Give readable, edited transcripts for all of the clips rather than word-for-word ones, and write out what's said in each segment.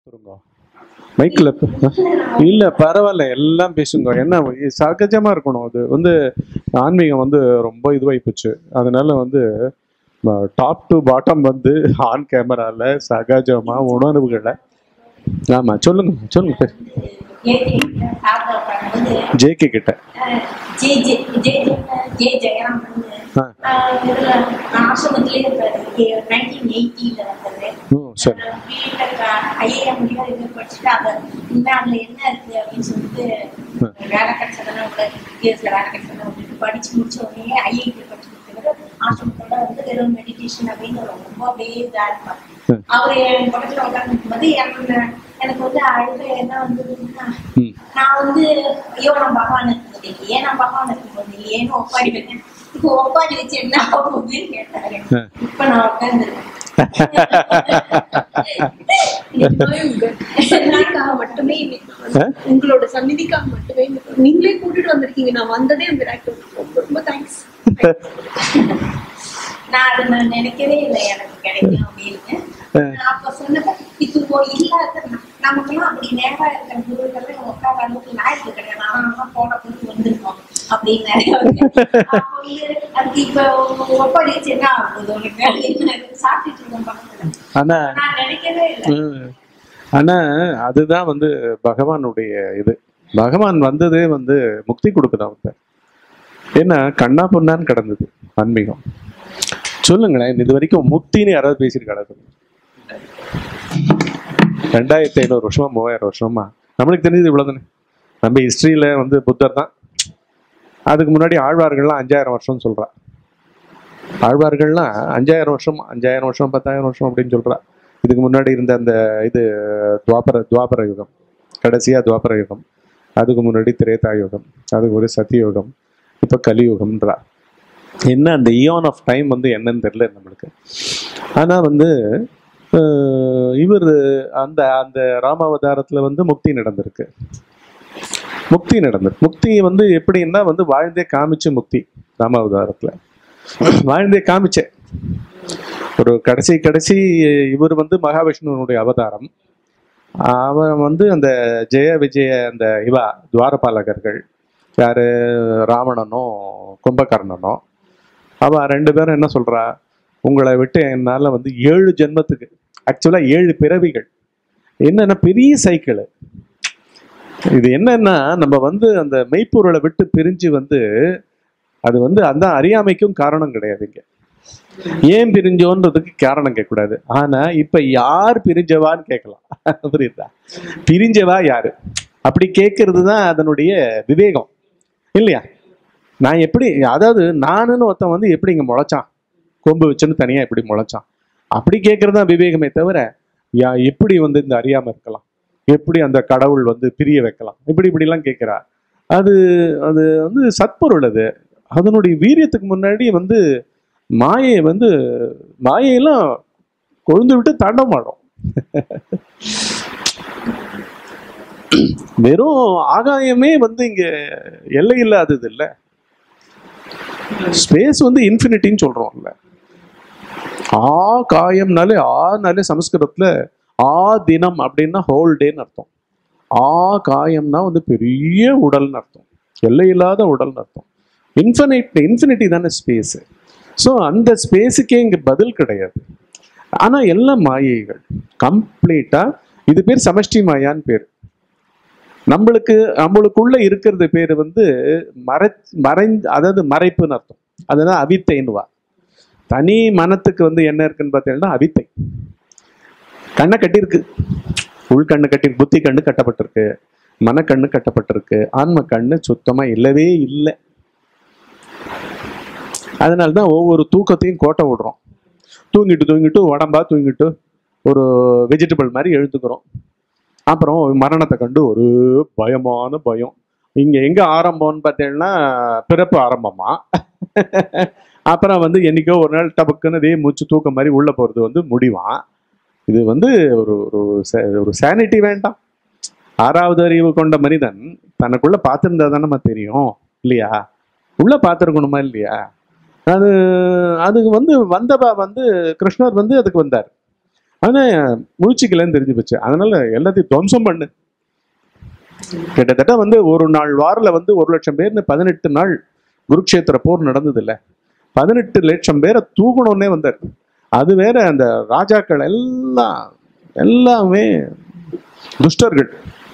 கொடுத்துருங்க மைக்கில். இல்லை பரவாயில்ல, எல்லாம் பேசுங்க. என்ன சகஜமாக இருக்கணும். அது ஆன்மீகம் ரொம்ப இதுவாகி போச்சு. அதனால டாப் டு பாட்டம் ஆன் கேமரால சகஜமா உணர்வுகளை. ஆமாம், சொல்லுங்க சொல்லுங்க. ஜேகே கிட்ட ஆசிரமத்திலே இருக்காரு. 1980 வந்தது. சரி. ஐஏஎம் படிச்சுட்டு அதுல என்ன இருக்கு அப்படின்னு சொல்லிட்டு வேலை கிடைச்சதெல்லாம் வேலை கிடைச்சதெல்லாம் படிச்சு முடிச்ச உடனே ஐஐடி படிச்சு முடிச்சது ஆசிரமத்தோட வெறும் மெடிடேஷன் அப்படின்னு ரொம்ப அப்படியே இதா இருப்பாரு. அவரு என் பக்கத்துல உட்கார்ந்து போது எனக்கு அழுக என்ன வந்ததுன்னா, நான் ஐயோ நான் பகவான் இருக்கும்போது இல்லையே, நான் பகவான் இருக்கும்போது இல்லையேன்னு ஒப்பாடி வைக்கேன். இப்போ ஒப்பாடி வச்சு என்ன ஆகுதுன்னு கேட்டாரு. இப்ப நான் உட்காந்துருக்கேன். மட்டுமே உங்களோட சந்நிதிக்காக மட்டுமே நீங்களே கூட்டிட்டு வந்திருக்கீங்க. நான் வந்ததே ரொம்ப ரொம்ப தேங்க்ஸ். நான் அதை நினைக்கவே இல்லை எனக்கு கிடைக்கும் அப்படின்னு. அப்ப சொன்னப்ப இது இல்லாத நமக்கெல்லாம் அப்படி நேரா இருக்கிற குருக்கள் உட்கார அளவுக்கு லாய்க்கு கிடையாது. ஆனா போன பொழுது வந்திருக்கோம் அப்படின்னு அதுக்கு இப்ப ஒப்பாடி வச்சு என்ன ஆகுது உனக்கு சாப்பிட்டு இருக்கோம் பக்கத்துல. நான் நினைக்கவே இல்லை. ஆனா அதுதான் பகவானுடைய இது. பகவான் வந்ததே முக்தி கொடுக்குதான். ஏன்னா கண்ணா பொண்ணான்னு கிடந்தது ஆன்மீகம். சொல்லுங்களேன், இது வரைக்கும் முக்தின்னு யாராவது பேசியிருக்காங்க? 2500 வருஷமா 3000 வருஷமா நம்மளுக்கு தெரிஞ்சது இவ்வளவுதானே. நம்ம ஹிஸ்டரியில புத்தர் தான். அதுக்கு முன்னாடி ஆழ்வார்கள்லாம் 5000 வருஷம் சொல்றா. ஆழ்வார்கள்லாம் 5000 வருஷம் 10,000 வருஷம் அப்படின்னு சொல்றா. இதுக்கு முன்னாடி இருந்த அந்த இது துவாபர யுகம், கடைசியா துவாபர யுகம், அதுக்கு முன்னாடி திரேதா யுகம், அதுக்கு ஒரு சத்தியுகம், இப்ப கலியுகம்ன்றா. என்ன அந்த இயான் ஆஃப் டைம் என்னன்னு தெரியல நம்மளுக்கு. ஆனா இவர் அந்த அந்த ராமாவதாரத்துல முக்தி நடந்திருக்கு. முக்தி எப்படின்னா வாழ்ந்தே காமிச்சு முக்தி. ராமாவதாரத்துல வாழ்ந்தே காமிச்ச ஒரு கடைசி இவர் மகாவிஷ்ணுவனுடைய அவதாரம். அவன் அந்த ஜெய விஜய அந்த துவாரபாலகர்கள் யாரு, ராவணனும் கும்பகர்ணனும், அவ 2 பேரும் என்ன சொல்றா, உங்களை விட்டு என்னால 7 ஜென்மத்துக்கு, ஆக்சுவலா 7 பிறவிகள். என்னன்னா பெரிய சைக்கிள் இது. என்னன்னா நம்ம அந்த மெய்ப்பொருளை விட்டு பிரிஞ்சு அது அந்த அறியாமைக்கும் காரணம் கிடையாதுங்க. ஏன் பிரிஞ்சோன்றதுக்கு காரணம் கேட்கக்கூடாது. ஆனா இப்ப யார் பிரிஞ்சவான்னு கேட்கலாம். புரியுதா? பிரிஞ்சவா யாரு அப்படி கேட்கறது தான் அதனுடைய விவேகம் இல்லையா? நான் எப்படி, அதாவது நானுன்னு ஒருத்தன் எப்படி இங்க முளைச்சான், கொம்பு வச்சுன்னு தனியா எப்படி முளைச்சான், அப்படி கேட்கறது தான் விவேகமே தவிர எப்படி இந்த அறியாம இருக்கலாம், எப்படி அந்த கடவுள் பிரிய வைக்கலாம், இப்படிலாம் கேட்கிறா. அது அது சத்பொருள். அது அதனுடைய வீரியத்துக்கு முன்னாடி மாயை மாயையெல்லாம் கொழுந்து விட்டு தாண்டம் ஆடும். வெறும் ஆகாயமே இங்க எல்லை இல்லாதது இல்லை. ஸ்பேஸ் இன்ஃபினிட்டின்னு சொல்றோம்ல. காயம்னாலே ஆனாலே சமஸ்கிருதத்துல தினம் அப்படின்னா ஹோல் டேன்னு அர்த்தம். காயம்னா பெரிய உடல்னு அர்த்தம், எல்லை இல்லாத உடல்னு அர்த்தம். இன்ஃபினிட்டி தானே ஸ்பேஸ். ஸோ அந்த ஸ்பேஸுக்கே இங்க பதில் கிடையாது. ஆனா எல்லாம் மாயைகள் கம்ப்ளீட்டா. இது பேர் சமஷ்டி மாயான்னு பேர். நம்மளுக்குள்ள இருக்கிறது பேர் அதாவது மறைப்புன்னு அர்த்தம். அதுதான் அவித்தைன்னுவா. தனி மனத்துக்கு என்ன இருக்குன்னு பார்த்தீங்கன்னா அவித்தை. கண்ணை கட்டியிருக்கு, உள்கண்ணு கட்டி, புத்தி கண்ணு கட்டப்பட்டிருக்கு, மனக்கண்ணு கட்டப்பட்டிருக்கு, ஆன்ம கண்ணு சுத்தமா இல்லவே இல்லை. அதனால்தான் ஒவ்வொரு தூக்கத்தையும் கோட்டை விடுறோம். தூங்கிட்டு உடம்பா தூங்கிட்டு ஒரு வெஜிடபிள் மாதிரி எழுந்துக்கிறோம். அப்புறம் மரணத்தை கண்டு ஒரு பயமான பயம். இங்க எங்க ஆரம்பம்னு பார்த்தீங்கன்னா பிறப்பு ஆரம்பமா. அப்புறம் என்னைக்கோ ஒரு நாள் டபக்குன்னு இதே மூச்சு தூக்கம் மாதிரி உள்ள போறது முடிவான். இது ஒரு சானிட்டி வேண்டாம். 6வது அறிவு கொண்ட மனிதன் தனக்குள்ள பார்த்துருந்தா தானே தெரியும் இல்லையா? உள்ள பார்த்துருக்கணுமா இல்லையா? அதுக்கு வந்தபா கிருஷ்ணர் அதுக்கு வந்தார். ஆனா முழிச்சிக்கலன்னு தெரிஞ்சு போச்சு. அதனால எல்லாத்தையும் துவம்சம் பண்ணு. கிட்டத்தட்ட வந்து ஒரு நாள் வாரில் வந்து 1,00,000 பேர்னு 18 நாள் குருக்ஷேத்திர போர் நடந்தது இல்ல, 18 லட்சம் பேரை தூக்கணும்னே வந்தார். அது வேற, அந்த ராஜாக்கள் எல்லாமே துஷ்டர்கள்.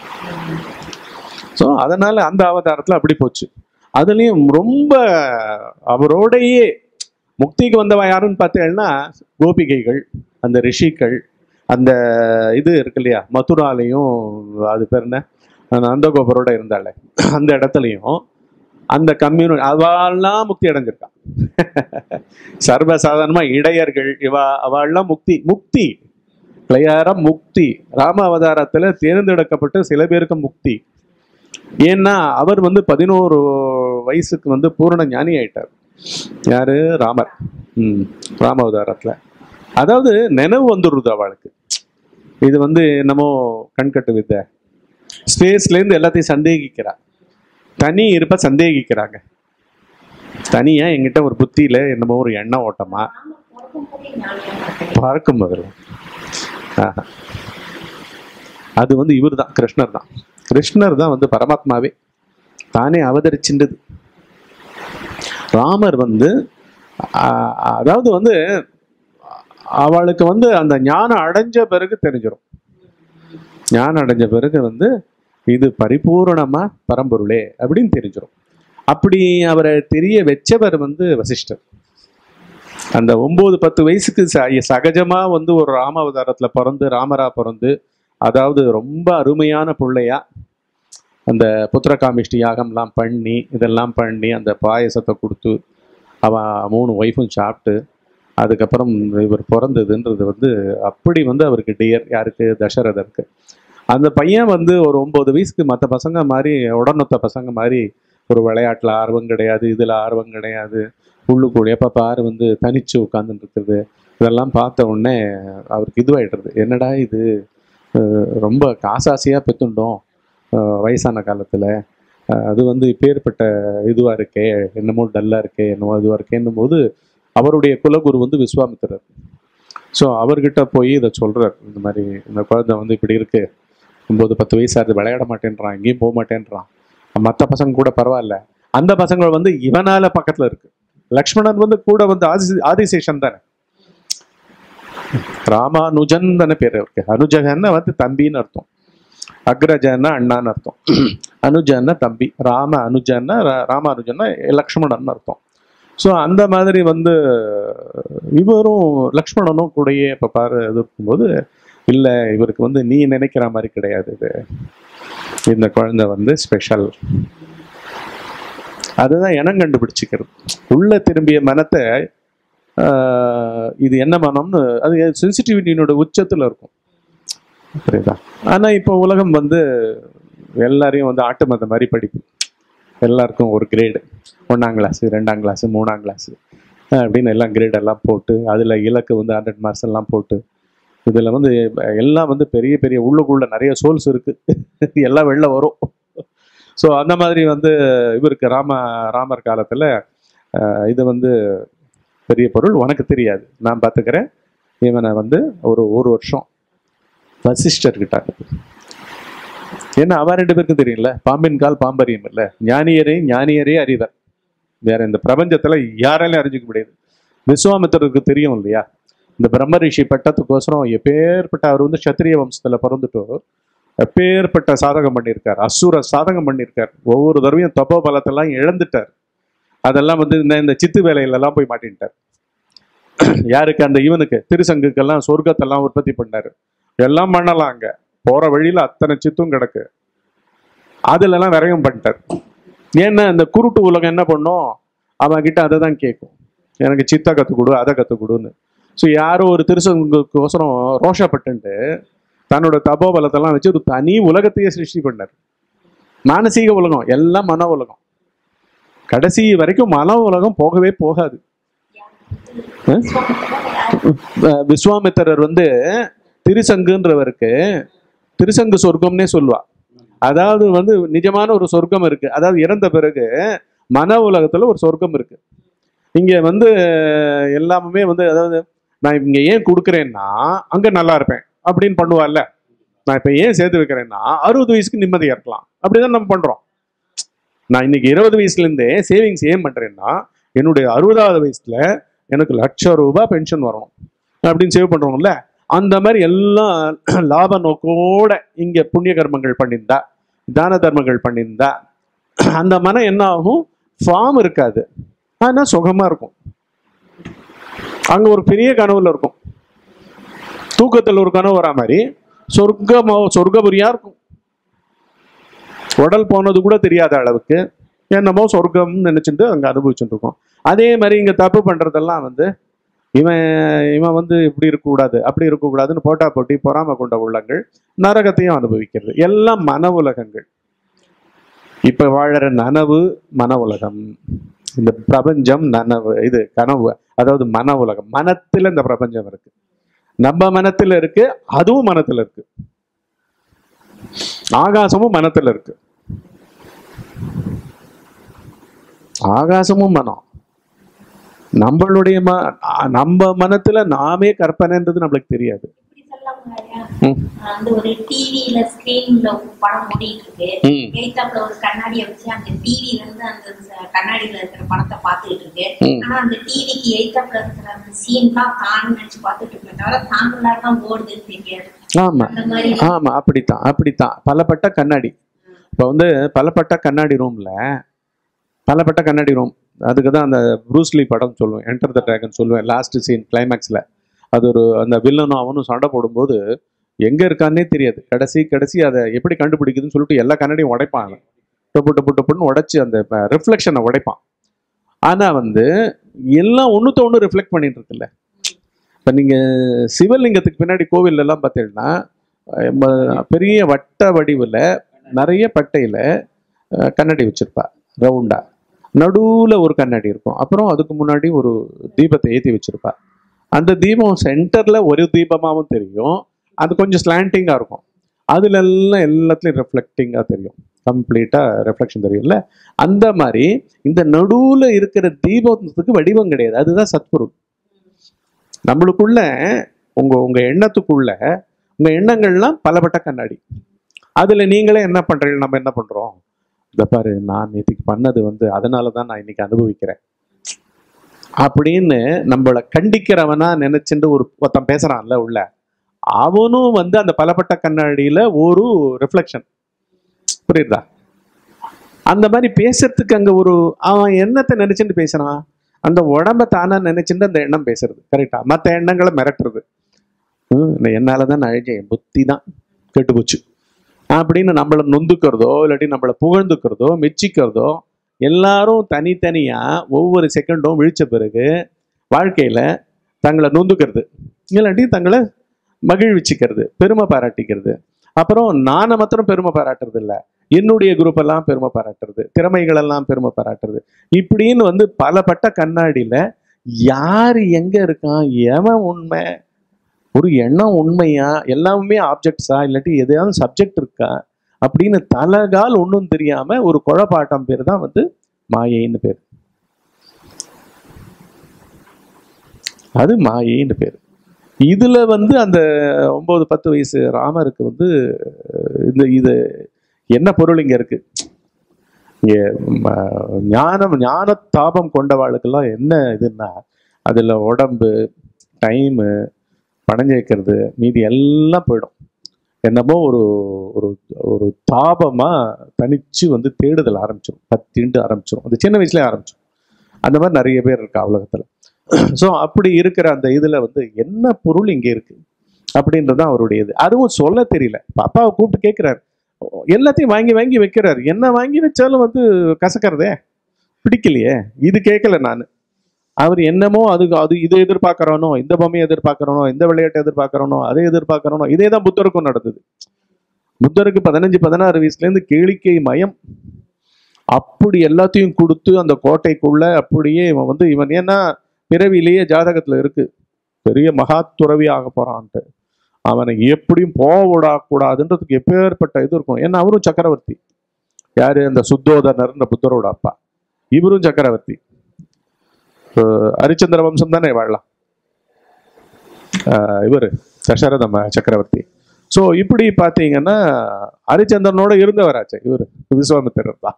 ஸோ அதனால அந்த அவதாரத்துல அப்படி போச்சு. அதுலயும் ரொம்ப அவரோடையே முக்திக்கு வந்தவன் யாருன்னு பார்த்தேன்னா கோபிகைகள், அந்த ரிஷிகள், அந்த இது இருக்கு இல்லையா மதுராலையும், அது பேர் என்ன, நந்தகோபரோட இருந்தால அந்த இடத்துலையும் அந்த கம்யூனிட்டி அவெல்லாம் முக்தி அடைஞ்சிருக்கான். சர்வசாதாரணமா இடையர்கள் அவெல்லாம் முக்தி கிளியரா முக்தி. ராம அவதாரத்துல தேர்ந்தெடுக்கப்பட்ட சில பேருக்கு முக்தி. ஏன்னா அவர் வந்து 11 வயசுக்கு வந்து பூரண ஞானி ஆயிட்டார். யாரு? ராமர். ராம அவதாரத்துல. அதாவது நினைவு வந்துடுறது அவளுக்கு. இது வந்து என்னமோ கண்கட்டு வித்தை. ஸ்பேஸ்ல இருந்து எல்லாத்தையும் சந்தேகிக்கிறா. தனி இருப்ப சந்தேகிக்கிறாங்க. தனியா எங்கிட்ட ஒரு புத்தியில என்னமோ ஒரு எண்ண ஓட்டமா பார்க்கும் போது அது வந்து இவர் தான், கிருஷ்ணர் தான். கிருஷ்ணர் தான் வந்து பரமாத்மாவே தானே அவதரிச்சின்றது. ராமர் வந்து அதாவது வந்து அவளுக்கு வந்து அந்த ஞானம் அடைஞ்ச பிறகு தெரிஞ்சிடும். ஞானம் அடைஞ்ச பிறகு வந்து இது பரிபூரணமா பரம்பொருளே அப்படின்னு தெரிஞ்சிடும். அப்படி அவரை தெரிய வச்சவர் வந்து வசிஷ்டர். அந்த 9-10 வயசுக்கு சகஜமா வந்து ஒரு ராம அவதாரத்துல பிறந்து ராமரா பிறந்து, அதாவது ரொம்ப அருமையான பிள்ளையா அந்த புத்திரகாமிஷ்டி யாகம்லாம் பண்ணி இதெல்லாம் பண்ணி அந்த பாயசத்தை கொடுத்து அவன் 3 ஒய்ஃபும் சாப்பிட்டு அதுக்கப்புறம் இவர் பிறந்ததுன்றது வந்து அப்படி வந்து அவருக்கு டியர். யாருக்கு? தசரதருக்கு. அந்த பையன் வந்து ஒரு 9 வயசுக்கு மற்ற பசங்க மாதிரி, உடனொத்த பசங்க மாதிரி ஒரு விளையாட்டுல ஆர்வம் கிடையாது, இதுல ஆர்வம் கிடையாது, உள்ளுக்குள்ள எப்ப பாரு வந்து தனிச்சு உட்கார்ந்துட்டு இருக்குது. இதெல்லாம் பார்த்த உடனே அவருக்கு இதுவாயிடுறது. என்னடா இது, ரொம்ப காசாசியா பெத்துண்டோம் வயசான காலத்துல, அது வந்து இப்பேற்பட்ட இதுவா இருக்கே, என்னமோ டல்லா இருக்கே, என்னமோ இதுவா இருக்கேன்னும் போது அவருடைய குலகுரு வந்து விஸ்வாமித்திரர். ஸோ அவர்கிட்ட போய் இதை சொல்றார். இந்த மாதிரி இந்த குழந்தை வந்து இப்படி இருக்கு, 9-10 வயசாக விளையாட மாட்டேன்றான், எங்கேயும் போக மாட்டேன்றான். மற்ற பசங்க கூட பரவாயில்ல, அந்த பசங்க வந்து இவனால பக்கத்துல இருக்கு. லக்ஷ்மணன் வந்து கூட வந்து ஆதிசேஷன் தானே, ராமானுஜன் தானே பேர் இருக்கு. அனுஜகன்னா வந்து தம்பின்னு அர்த்தம், அக்ரஜன்னா அண்ணான்னு அர்த்தம், அனுஜன்னா தம்பி, அனுஜன்னா ராமானுஜன்னா லக்ஷ்மணன் அர்த்தம். ஸோ அந்த மாதிரி வந்து இவரும் லக்ஷ்மணனும் கூடயே இப்போ பாரு இது இருக்கும்போது, இல்லை இவருக்கு வந்து நீ நினைக்கிற மாதிரி கிடையாது, இது இந்த குழந்தை வந்து ஸ்பெஷல். அதுதான் இனம் கண்டுபிடிச்சிக்கிறது. உள்ள திரும்பிய மனத்தை இது என்ன மனம்னு அது சென்சிட்டிவிட்டியினோட உச்சத்தில் இருக்கும், புரியுதா? ஆனால் இப்போ உலகம் வந்து எல்லாரையும் வந்து ஆட்டு மத மாதிரி படிப்பு, எல்லாருக்கும் ஒரு கிரேடு, 1ஆம் கிளாஸ் 2ஆம் கிளாஸ் 3ஆம் கிளாஸ் அப்படின்னு எல்லாம் கிரேடெல்லாம் போட்டு அதில் இலக்கு வந்து 100 மார்க்ஸ் எல்லாம் போட்டு இதில் வந்து எல்லாம் வந்து பெரிய பெரிய உள்ளுக்குள்ள நிறைய சோல்ஸ் இருக்கு, எல்லாம் வெளில வரும். ஸோ அந்த மாதிரி வந்து இவருக்கு ராமர் காலத்தில் இது வந்து பெரிய பொருள், உனக்கு தெரியாது, நான் பார்த்துக்கிறேன். இவனை வந்து ஒரு வருஷம் வசிஷ்டர்கிட்ட, ஏன்னா அவ 2 பேருக்கும் தெரியல, பாம்பின் கால் பாம்பரியம் இல்லை, ஞானியரே அறிவர், வேற இந்த பிரபஞ்சத்துல யாராலையும் அறிஞ்சிக்க முடியாது. விஸ்வாமித்திரருக்கு தெரியும் இல்லையா, இந்த பிரம்ம ரிஷி பட்டத்துக்கோசரம் எப்பேற்பட்ட, அவர் வந்து சத்திரிய வம்சத்துல பிறந்துட்டோ எப்பேற்பட்ட சாதகம் பண்ணியிருக்கார், அசுர சாதகம் பண்ணியிருக்கார். ஒவ்வொரு தடவையும் தப்போ பலத்தெல்லாம் இழந்துட்டார். அதெல்லாம் வந்து இந்த சித்து வேலையிலெல்லாம் போய் மாட்டின்ட்டார். யாருக்கு? அந்த இவனுக்கு திருசங்குக்கெல்லாம் சொர்க்கத்தெல்லாம் உற்பத்தி பண்ணாரு. எல்லாம் பண்ணலாம், அங்க போற வழியில அத்தனை சித்தும் கிடக்கு, அதுல எல்லாம் விரயம் பண்ணிட்டார். ஏன்னா இந்த குருட்டு உலகம் என்ன பண்ணும், அவன் கிட்ட அதை தான் கேட்கும், எனக்கு சித்தா கற்றுக் கொடு, அதை கற்றுக் கொடுன்னு. ஸோ யாரோ ஒரு திருசங்குக்கோசரம் ரோஷப்பட்டு தன்னோட தபோபலத்தெல்லாம் வச்சு ஒரு தனி உலகத்தையே சிருஷ்டி பண்ணார். மானசீக உலகம் எல்லாம் மன உலகம், கடைசி வரைக்கும் மன உலகம் போகவே போகாது. விஸ்வாமித்திரர் வந்து திருசங்குன்றவருக்கு திருசங்கு சொர்க்கம்னே சொல்லுவா. அதாவது வந்து நிஜமான ஒரு சொர்க்கம் இருக்கு, அதாவது இறந்த பிறகு மன உலகத்துல ஒரு சொர்க்கம் இருக்கு. இங்க வந்து எல்லாமே வந்து, அதாவது நான் இங்க ஏன் கொடுக்குறேன்னா அங்க நல்லா இருப்பேன் அப்படின்னு பண்ணுவார்ல. நான் இப்ப ஏன் சேர்த்து வைக்கிறேன்னா 60 வயசுக்கு நிம்மதியா இருக்கலாம். அப்படிதான் நம்ம பண்றோம். நான் இன்னைக்கு 20 வயசுல இருந்தே சேவிங்ஸ் ஏன் பண்றேன்னா என்னுடைய 60வது வயசுல எனக்கு ₹1,00,000 பென்ஷன் வரும் அப்படின்னு சேவ் பண்றோம்ல. அந்த மாதிரி எல்லாம் லாப நோக்கோட இங்க புண்ணிய கர்மங்கள் பண்ணியிருந்தா, தான தர்மங்கள் பண்ணியிருந்தா அந்த மனம் என்ன ஆகும்? ஃபார்ம் இருக்காது, ஆனா சுகமா இருக்கும். அங்க ஒரு பெரிய கனவுல இருக்கும். தூக்கத்தில் ஒரு கனவு வரா மாதிரி சொர்க்கபுரியா இருக்கும். உடல் போனது கூட தெரியாத அளவுக்கு என்னமோ சொர்க்கம்னு நினைச்சிட்டு அங்க அனுபவிச்சுட்டு இருக்கோம். அதே மாதிரி இங்க தப்பு பண்றதெல்லாம் வந்து இவன் வந்து இப்படி இருக்கக்கூடாது அப்படி இருக்கக்கூடாதுன்னு போட்டா போட்டி பொறாம கொண்ட உள்ளங்கள் நரகத்தையும் அனுபவிக்கிறது. எல்லாம் மன உலகங்கள். இப்ப வாழற நனவு மன உலகம், இந்த பிரபஞ்சம் நனவு, இது கனவு. அதாவது மன உலகம். மனத்துல இந்த பிரபஞ்சம் இருக்கு, நம்ம மனத்துல இருக்கு, அதுவும் மனத்துல இருக்கு. ஆகாசமும் மனத்துல இருக்கு. ஆகாசமும் மனம். நம்மளுடைய நம்ம மனத்துல நாமே கற்பனைன்றது நம்மளுக்கு தெரியாது. அந்த ஒரு டிவில ஸ்கிரீன்ல படம் ஓடிட்டு இருக்கு, எய்தாப்ல ஒரு கண்ணாடியை வச்சு அந்த டிவில இருந்து அந்த கண்ணாடியில இருக்கிற படத்தை பார்த்துட்டு இருக்கு. ஆனா அந்த டிவிக்கு எய்தாப்ல இருக்கிற அந்த சீன் தான் தான் நினைச்சு பார்த்துட்டு இருக்கேன், தவிர தாங்களாதான் ஓடுதுன்னு தெரியாது. ஆமா ஆமா, அப்படித்தான் பலப்பட்ட கண்ணாடி. இப்ப வந்து பலப்பட்ட கண்ணாடி ரூம், அதுக்குதான் அந்த ப்ரூஸ்லி படம் சொல்லுவேன், என்டர் த டிராகன் சொல்லுவேன். லாஸ்ட் சீன் கிளைமேக்ஸ்ல அது ஒரு அந்த வில்லனும் அவனும் சண்டை போடும்போது எங்க இருக்கான்னே தெரியாது. கடைசி அதை எப்படி கண்டுபிடிக்குதுன்னு சொல்லிட்டு எல்லா கண்ணாடியும் உடைப்பான். டொப்புன்னு உடைச்சு அந்த ரிஃப்ளெக்ஷனை உடைப்பான். ஆனா வந்து எல்லாம் ஒண்ணுத்த ஒண்ணு ரிஃப்ளெக்ட் பண்ணிட்டு இருக்குல்ல. இப்ப நீங்க சிவலிங்கத்துக்கு பின்னாடி கோவில் எல்லாம் பார்த்தீங்கன்னா பெரிய வட்ட வடிவுல நிறைய பட்டையில கண்ணாடி வச்சிருப்பா, ரவுண்டா. நடுவுல ஒரு கண்ணாடி இருக்கும். அப்புறம் அதுக்கு முன்னாடி ஒரு தீபத்தை ஏற்றி வச்சிருப்பா. அந்த தீபம் சென்டர்ல ஒரு தீபமாகவும் தெரியும், அது கொஞ்சம் ஸ்லாண்டிங்கா இருக்கும். அதுல எல்லாம் எல்லாத்துலயும் ரிஃப்ளெக்டிங்கா தெரியும், கம்ப்ளீட்டா ரிஃப்ளெக்ஷன் தெரியும்ல. அந்த மாதிரி இந்த நடுவுல இருக்கிற தீபத்துக்கு வடிவம் கிடையாது, அதுதான் சத்குரு. நம்மளுக்குள்ள உங்க எண்ணத்துக்குள்ள உங்க எண்ணங்கள்லாம் பலப்பட்ட கண்ணாடி. அதுல நீங்களே என்ன பண்றீங்க, நம்ம என்ன பண்றோம்? இதை பாரு, நான் நேற்றுக்கு பண்ணது வந்து அதனாலதான் நான் இன்னைக்கு அனுபவிக்கிறேன் அப்படின்னு நம்மளை கண்டிக்கிறவனா நினைச்சுட்டு ஒருத்தன் பேசுறான்ல உள்ள, அவனும் வந்து அந்த பலப்பட்ட கண்ணாடியில ஒரு ரிஃப்ளெக்ஷன். புரியுதா? அந்த மாதிரி பேசுறதுக்கு அங்க அவன் எண்ணத்தை நினைச்சுட்டு பேசுறான், அந்த உடம்ப தானா நினைச்சுட்டு அந்த எண்ணம் பேசுறது. கரெக்டா? மற்ற எண்ணங்களை மிரட்டுறது. என்னாலதான் நான் அழிஞ்சேன், புத்தி தான் கெட்டு போச்சு அப்படின்னு நம்மளை நொந்துக்கிறதோ இல்லாட்டி நம்மளை புகழ்ந்துக்கிறதோ மெச்சிக்கிறதோ, எல்லாரும் தனித்தனியா ஒவ்வொரு செகண்டும் விழிச்ச பிறகு வாழ்க்கையில தங்களை நொந்துக்கிறது இல்லாட்டி தங்களை மகிழ்விச்சுக்கிறது, பெருமை பாராட்டிக்கிறது. அப்புறம் நானை மாத்திரம் பெருமை பாராட்டுறது இல்லை, என்னுடைய குரூப் எல்லாம் பெருமை பாராட்டுறது, திறமைகள் எல்லாம் பெருமை பாராட்டுறது. இப்படின்னு வந்து பலப்பட்ட கண்ணாடியில யாரு எங்க இருக்கான், எவன் உண்மை, ஒரு எண்ணம் உண்மையா, எல்லாமே ஆப்ஜெக்ட்ஸா இல்லாட்டி எதையாவது சப்ஜெக்ட் இருக்கா அப்படின்னு தலகால் ஒன்றும் தெரியாம ஒரு குழப்பாட்டம் பேர் தான் வந்து மாயைன்னு பேர். அது மாயைன்னு பேர். இதுல வந்து அந்த 9-10 வயசு ராமருக்கு வந்து இது என்ன பொருள் இங்க இருக்கு? இங்க ஞான தாபம் கொண்டவாளுக்கெல்லாம் என்ன இதுன்னா, அதுல உடம்பு, டைமு, பணம் சேர்க்கறது, மீதி எல்லாம் போயிடும். என்னமோ ஒரு ஒரு ஒரு தாபமா தனிச்சு வந்து தேடுதல் ஆரம்பிச்சிடும், பத்தின்ட்டு ஆரம்பிச்சிடும். அது சின்ன வயசுலேயே ஆரம்பிச்சிடும். அந்த மாதிரி நிறைய பேர் இருக்கா உலகத்துல. ஸோ அப்படி இருக்கிற அந்த இதுல வந்து என்ன பொருள் இங்க இருக்கு அப்படின்றதான் அவருடைய இது. அதுவும் சொல்ல தெரியல. அப்பாவை கூப்பிட்டு கேட்கிறாரு, எல்லாத்தையும் வாங்கி வாங்கி வைக்கிறாரு. என்ன வாங்கி வச்சாலும் வந்து கசக்கிறதே, பிடிக்கலையே, இது கேட்கல நான். அவர் என்னமோ அது இதை எதிர்பார்க்கறானோ, இந்த பொம்மையை எதிர்பார்க்கறானோ, இந்த விளையாட்டை எதிர்பார்க்கறானோ, அதை எதிர்பார்க்கறானோ. இதே தான் புத்தருக்கும் நடந்தது. புத்தருக்கு 15-16 வயசுலேருந்து கேளிக்கை மயம். அப்படி எல்லாத்தையும் கொடுத்து அந்த கோட்டைக்குள்ள அப்படியே இவன் ஏன்னா பிறவிலேயே ஜாதகத்துல இருக்கு, பெரிய மகாத்துறவி ஆக போறான்ட்டு. அவனை எப்படியும் போவிடக்கூடாதுன்றதுக்கு எப்பேற்பட்ட இது இருக்கும். ஏன்னா அவரும் சக்கரவர்த்தி. யாரு? அந்த சுத்தோதனர்ன்ற புத்தரோட அப்பா. இவரும் சக்கரவர்த்தி. ஹரிச்சந்திர வம்சம் தானே வாழலாம். இவர் தசரத சக்கரவர்த்தி. ஸோ இப்படி பார்த்தீங்கன்னா ஹரிச்சந்திரனோட இருந்தவராச்சு இவர் விஸ்வாமித்திரர் தான்.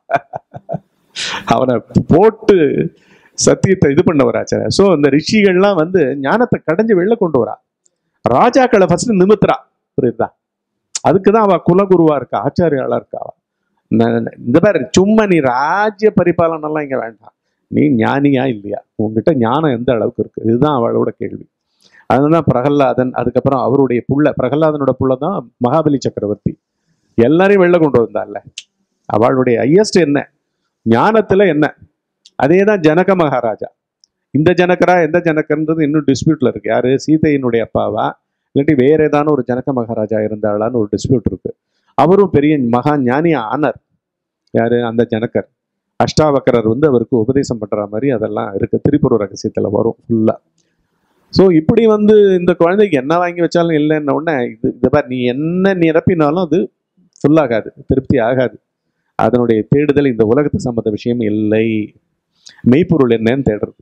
அவனை போட்டு சத்தியத்தை இது பண்ணவராச்சு. ஸோ இந்த ரிஷிகள்லாம் வந்து ஞானத்தை கடைஞ்சு வெளில கொண்டு வரா. ராஜாக்களை ஃபர்ஸ்ட் நிமித்துறா, புரியுதா? அதுக்கு தான் அவ குலகுருவா இருக்கா, ஆச்சாரியாளா இருக்கா. இந்த மாதிரி சும்மா நீ ராஜ்ய பரிபாலனெல்லாம் இங்க வேண்டாம், நீ ஞானியா இல்லையா, உங்ககிட்ட ஞானம் எந்த அளவுக்கு இருக்கு, இதுதான் அவளோட கேள்வி. அதுதான் பிரகல்லாதன், அதுக்கப்புறம் அவருடைய புள்ள பிரகல்லாதனோட புள்ள தான் மகாபலி சக்கரவர்த்தி. எல்லாரையும் வெளில கொண்டு வந்தால. அவளுடைய ஹையஸ்ட் என்ன, ஞானத்துல என்ன. அதே தான் ஜனக மகாராஜா. இந்த ஜனகரா எந்த ஜனகன்றது இன்னும் டிஸ்பியூட்ல இருக்கு. யாரு, சீதையினுடைய அப்பாவா இல்லாட்டி வேற ஏதான ஒரு ஜனக மகாராஜா இருந்தாளான்னு ஒரு டிஸ்பியூட் இருக்கு. அவரும் பெரிய மகா ஞானியா ஆனார். யாரு, அந்த ஜனகர். அஷ்டாவக்கரர் வந்து அவருக்கு உபதேசம் பண்ற மாதிரி அதெல்லாம் இருக்கு, திரிபுர ரகசியத்துல வரும் ஃபுல்லா. ஸோ இப்படி வந்து இந்த குழந்தைக்கு என்ன வாங்கி வச்சாலும் இல்லைன்ன உடனே இது பார், நீ என்ன நிரப்பினாலும் அது ஃபுல்லாகாது, திருப்தி ஆகாது. அதனுடைய தேடுதல் இந்த உலகத்து சம்பந்த விஷயம் இல்லை. மெய்ப்பொருள் என்னன்னு தேடுறது.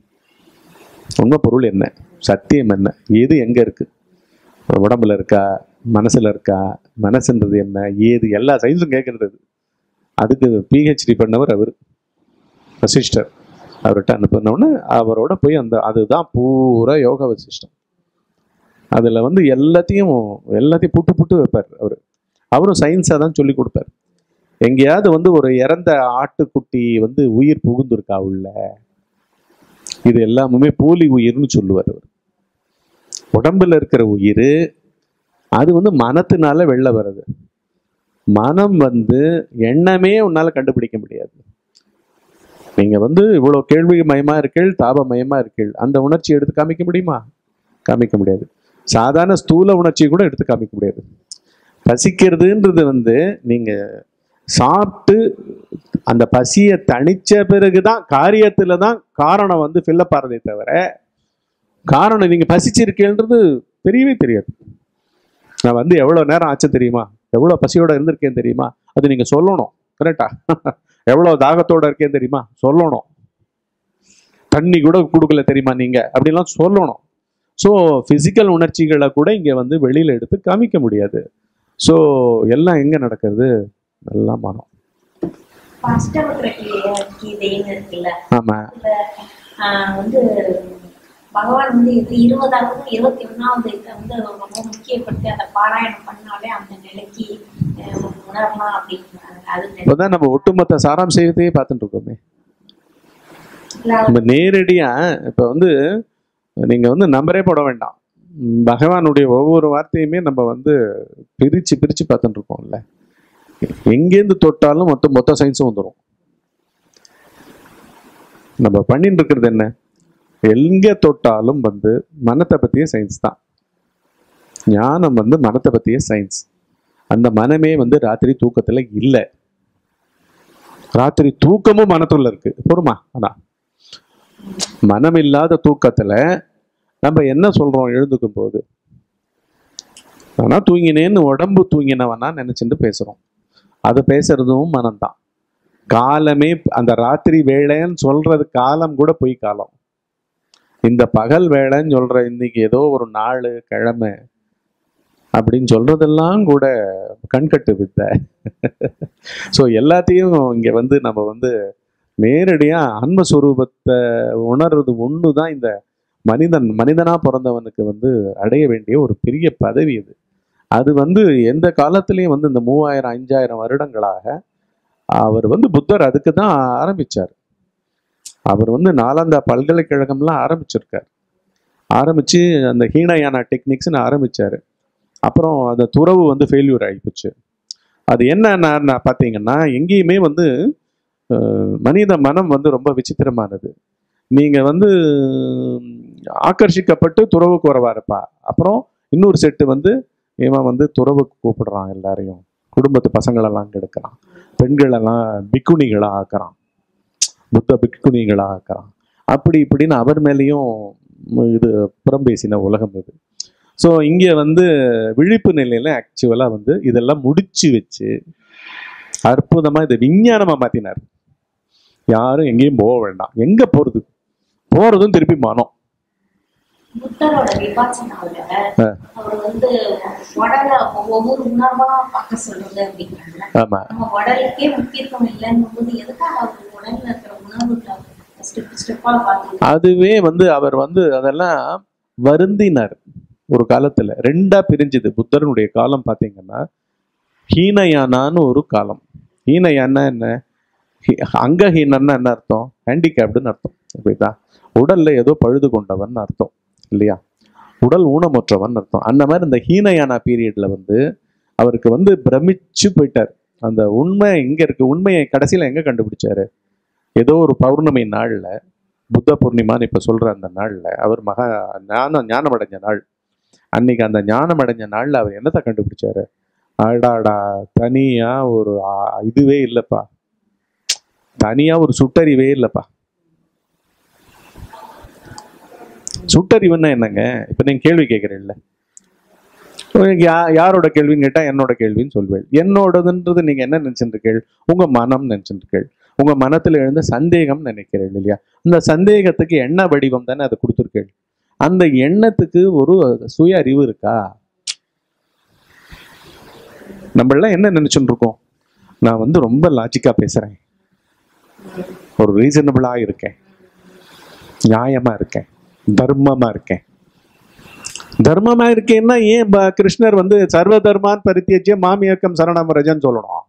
உண்மை பொருள் என்ன, சத்தியம் என்ன, எது எங்க இருக்கு, உடம்புல இருக்கா, மனசுல இருக்கா, மனசுன்றது என்ன, ஏது, எல்லா சயின்ஸும் கேட்கறது. அதுக்கு பிஹெச்டி பண்ணவர் அவர் வசிஷ்டர். அவர்கிட்ட அனுப்பினோடனே அவரோட போய் அதுதான் பூரா யோக வசிஷ்டம். அதுல வந்து எல்லாத்தையும் புட்டு புட்டு வைப்பார் அவரு. அவரும் சயின்ஸா தான் சொல்லி கொடுப்பார். எங்கேயாவது வந்து ஒரு இறந்த ஆட்டுக்குட்டி வந்து உயிர் புகுந்துருக்கா உள்ள, இது எல்லாமே போலி உயிர்னு சொல்லுவார் அவர். உடம்புல இருக்கிற உயிர் அது வந்து மனத்தினால வெளில வருது. மனம் வந்து எண்ணமே உன்னால கண்டுபிடிக்க முடியாது. நீங்க வந்து இவ்வளவு கேள்வி மயமா இருக்கீள், தாப மயமா இருக்கீள், அந்த உணர்ச்சி எடுத்து காமிக்க முடியுமா? காமிக்க முடியாது. சாதாரண ஸ்தூல உணர்ச்சியை கூட எடுத்து காமிக்க முடியாது. பசிக்கிறதுன்றது வந்து நீங்க சாப்பிட்டு அந்த பசியை தணிச்ச பிறகுதான் காரியத்துல தான் காரணம் வந்து ஃபில்லப் ஆறதே தவிர, காரணம் நீங்க பசிச்சிருக்கேன்றது தெரியவே தெரியாது. நான் வந்து எவ்வளவு நேரம் ஆச்சு தெரியுமா, எவ்வளவு பசியோட இருந்திருக்கேன் தெரியுமா, அது நீங்க சொல்லணும். கரெக்டா? எவ்வளவு தாகத்தோட இருக்கேன் தெரியுமா, சொல்லணும். தண்ணி கூட கொடுக்கல தெரியுமா நீங்க, அப்படிலாம் சொல்லணும். ஸோ பிசிக்கல் உணர்ச்சிகளை கூட இங்க வந்து வெளியில எடுத்து காமிக்க முடியாது. ஸோ எல்லாம் எங்க நடக்கிறது, எல்லாம் மனம். ஆமா, வந்து பகவான் வந்து 20வது 21வது வந்து ரொம்ப முக்கியப்படுத்தி அதை பாராயணம் பண்ணாலே அந்த நிலைக்கு உணரலாம் அப்படிங்கிறாங்க. இப்பதான் நம்ம ஒட்டுமொத்த சாராம்சத்தையே பார்த்துட்டு இருக்கோமே. நம்ம நேரடியா இப்ப வந்து நீங்க வந்து நம்பரே போட வேண்டாம், பகவானுடைய ஒவ்வொரு வார்த்தையுமே நம்ம வந்து பிரிச்சு பிரிச்சு பார்த்துட்டு இருக்கோம்ல. எங்கேருந்து தொட்டாலும் மொத்த சயின்ஸும் வந்துடும். நம்ம பண்ணிட்டு இருக்கிறது என்ன, எங்க தொட்டாலும் வந்து மனத்தை பத்திய சயின்ஸ் தான். ஞானம் வந்து மனத்தை பத்திய சயின்ஸ். அந்த மனமே வந்து ராத்திரி தூக்கத்துல இல்லை. ராத்திரி தூக்கமும் மனத்துள்ள இருக்கு, பொறுமா. ஆனா மனம் இல்லாத தூக்கத்துல நம்ம என்ன சொல்றோம் எழுந்துக்கும் போது, ஆனா தூங்கினேன்னு உடம்பு தூங்கினவனா நினைச்சுட்டு பேசுறோம். அது பேசுறதும் மனம்தான். காலமே அந்த ராத்திரி வேளைன்னு சொல்றது காலம் கூட பொய் காலம். இந்த பகல் வேளைன்னு சொல்ற இன்னைக்கு ஏதோ ஒரு நாள் கிழமை அப்படின்னு சொல்றதெல்லாம் கூட கண்கட்டு வித்த. ஸோ எல்லாத்தையும் இங்க வந்து நம்ம வந்து நேரடியா ஆன்மஸ்வரூபத்தை உணர்றது ஒண்ணுதான் இந்த மனிதனா பிறந்தவனுக்கு வந்து அடைய வேண்டிய ஒரு பெரிய பதவி அது. அது வந்து எந்த காலத்திலையும் வந்து இந்த 3000-5000 வருடங்களாக அவர் வந்து புத்தர் அதுக்கு தான் ஆரம்பிச்சார். அவர் வந்து நாலந்தா பல்கலைக்கழகம்லாம் ஆரம்பிச்சிருக்கார். ஆரம்பிச்சு அந்த ஹீனயானா டெக்னிக்ஸ்னு ஆரம்பிச்சாரு. அப்புறம் அந்த துறவு வந்து ஃபெயில்யூர் ஆகிப்போச்சு. அது என்ன பார்த்தீங்கன்னா, எங்கேயுமே வந்து மனித மனம் வந்து ரொம்ப விசித்திரமானது. நீங்க வந்து ஆக்கர்ஷிக்கப்பட்டு துறவுக்கு வரவா இருப்பா. அப்புறம் இன்னொரு செட்டு வந்து இவன் வந்து துறவுக்கு கூப்பிடுறான், எல்லாரையும் குடும்பத்து பசங்களெல்லாம் கெடுக்கிறான், பெண்களெல்லாம் பிக்குணிகளா ஆக்குறான், புத்த பிக்குணிகளா ஆக்குறான். அப்படி இப்படின்னு அவர் மேலேயும் இது புறம் பேசின உலகம் இது. ஸோ இங்கே வந்து விழிப்பு நிலையில ஆக்சுவலாக வந்து இதெல்லாம் முடிச்சு வச்சு அற்புதமாக இதை விஞ்ஞானமாக மாற்றினார். யாரும் எங்கேயும் போக வேண்டாம். எங்கே போகிறதும் திருப்பி மனம். புத்தரோட விபாசனாவில அவர் வந்து உடலை ஒவ்வொரு உணர்வா பார்க்க சொல்லுது அப்படிங்கிறாங்க. ஆமா, நம்ம உடலுக்கே முக்கியத்துவம் இல்லைன்னும் போது எதுக்காக அவர் உடல்ல இருக்கிற உணர்வுகளை ஸ்டெப் ஸ்டெப்பா பார்த்து அதுவே வந்து அவர் வந்து அதெல்லாம் வருந்தினார். ஒரு காலத்துல ரெண்டா பிரிஞ்சுது புத்தருடைய காலம். பாத்தீங்கன்னா ஹீனயானான்னு ஒரு காலம். ஹீனயானா என்ன? அங்கஹீனன்னா என்ன அர்த்தம்? ஹேண்டிகேப்டுன்னு அர்த்தம். இப்படிதான் உடல்ல ஏதோ பழுது கொண்டவன் அர்த்தம் இல்லையா? உடல் ஊனமுற்றவன் அர்த்தம். அந்த மாதிரி இந்த ஹீனயானா பீரியட்ல வந்து அவருக்கு வந்து பிரமிச்சு போயிட்டார். அந்த உண்மை எங்க இருக்கு? உண்மையை கடைசியில எங்க கண்டுபிடிச்சாரு? ஏதோ ஒரு பௌர்ணமி நாள்ல, புத்த பூர்ணிமான்னு இப்ப சொல்ற அந்த நாள்ல அவர் ஞானம் அடைஞ்ச நாள். அன்னைக்கு அந்த ஞானம் அடைஞ்ச நாள்ல அவர் என்னத்தை கண்டுபிடிச்சாரு? அடாடா, தனியா ஒரு இதுவே இல்லப்பா, தனியா ஒரு சுட்டறிவே இல்லப்பா. சுட்டறிவுன்னா என்னங்க? இப்ப நீங்க கேள்வி கேட்கறீங்கல்ல, யாரோட கேள்வின்னு கேட்டா என்னோட கேள்வின்னு சொல்வேன். என்னோடதுன்றது நீங்க என்ன நினைச்சிருக்கீள்? உங்க மனம் நினைச்சிருக்கீள். உங்க மனத்துல எழுந்த சந்தேகம் நினைக்கிறீர்கள் இல்லையா? அந்த சந்தேகத்துக்கு எண்ண வடிவம் தானே அதை கொடுத்துருக்கீள். அந்த எண்ணத்துக்கு ஒரு சுய அறிவு இருக்கா? நம்மளாம் என்ன நினைச்சுட்டு இருக்கோம்? நான் வந்து ரொம்ப லாஜிக்கா பேசுறேன், ஒரு ரீசனபிளா இருக்கேன், நியாயமா இருக்கேன், தர்மமா இருக்கேன். தர்மமா இருக்கேன்னா ஏன் கிருஷ்ணர் வந்து சர்வ தர்மான் பரித்தியஜ்ய மாம் ஏக்கம் சரணம் ரஜன்னு சொல்லணும்?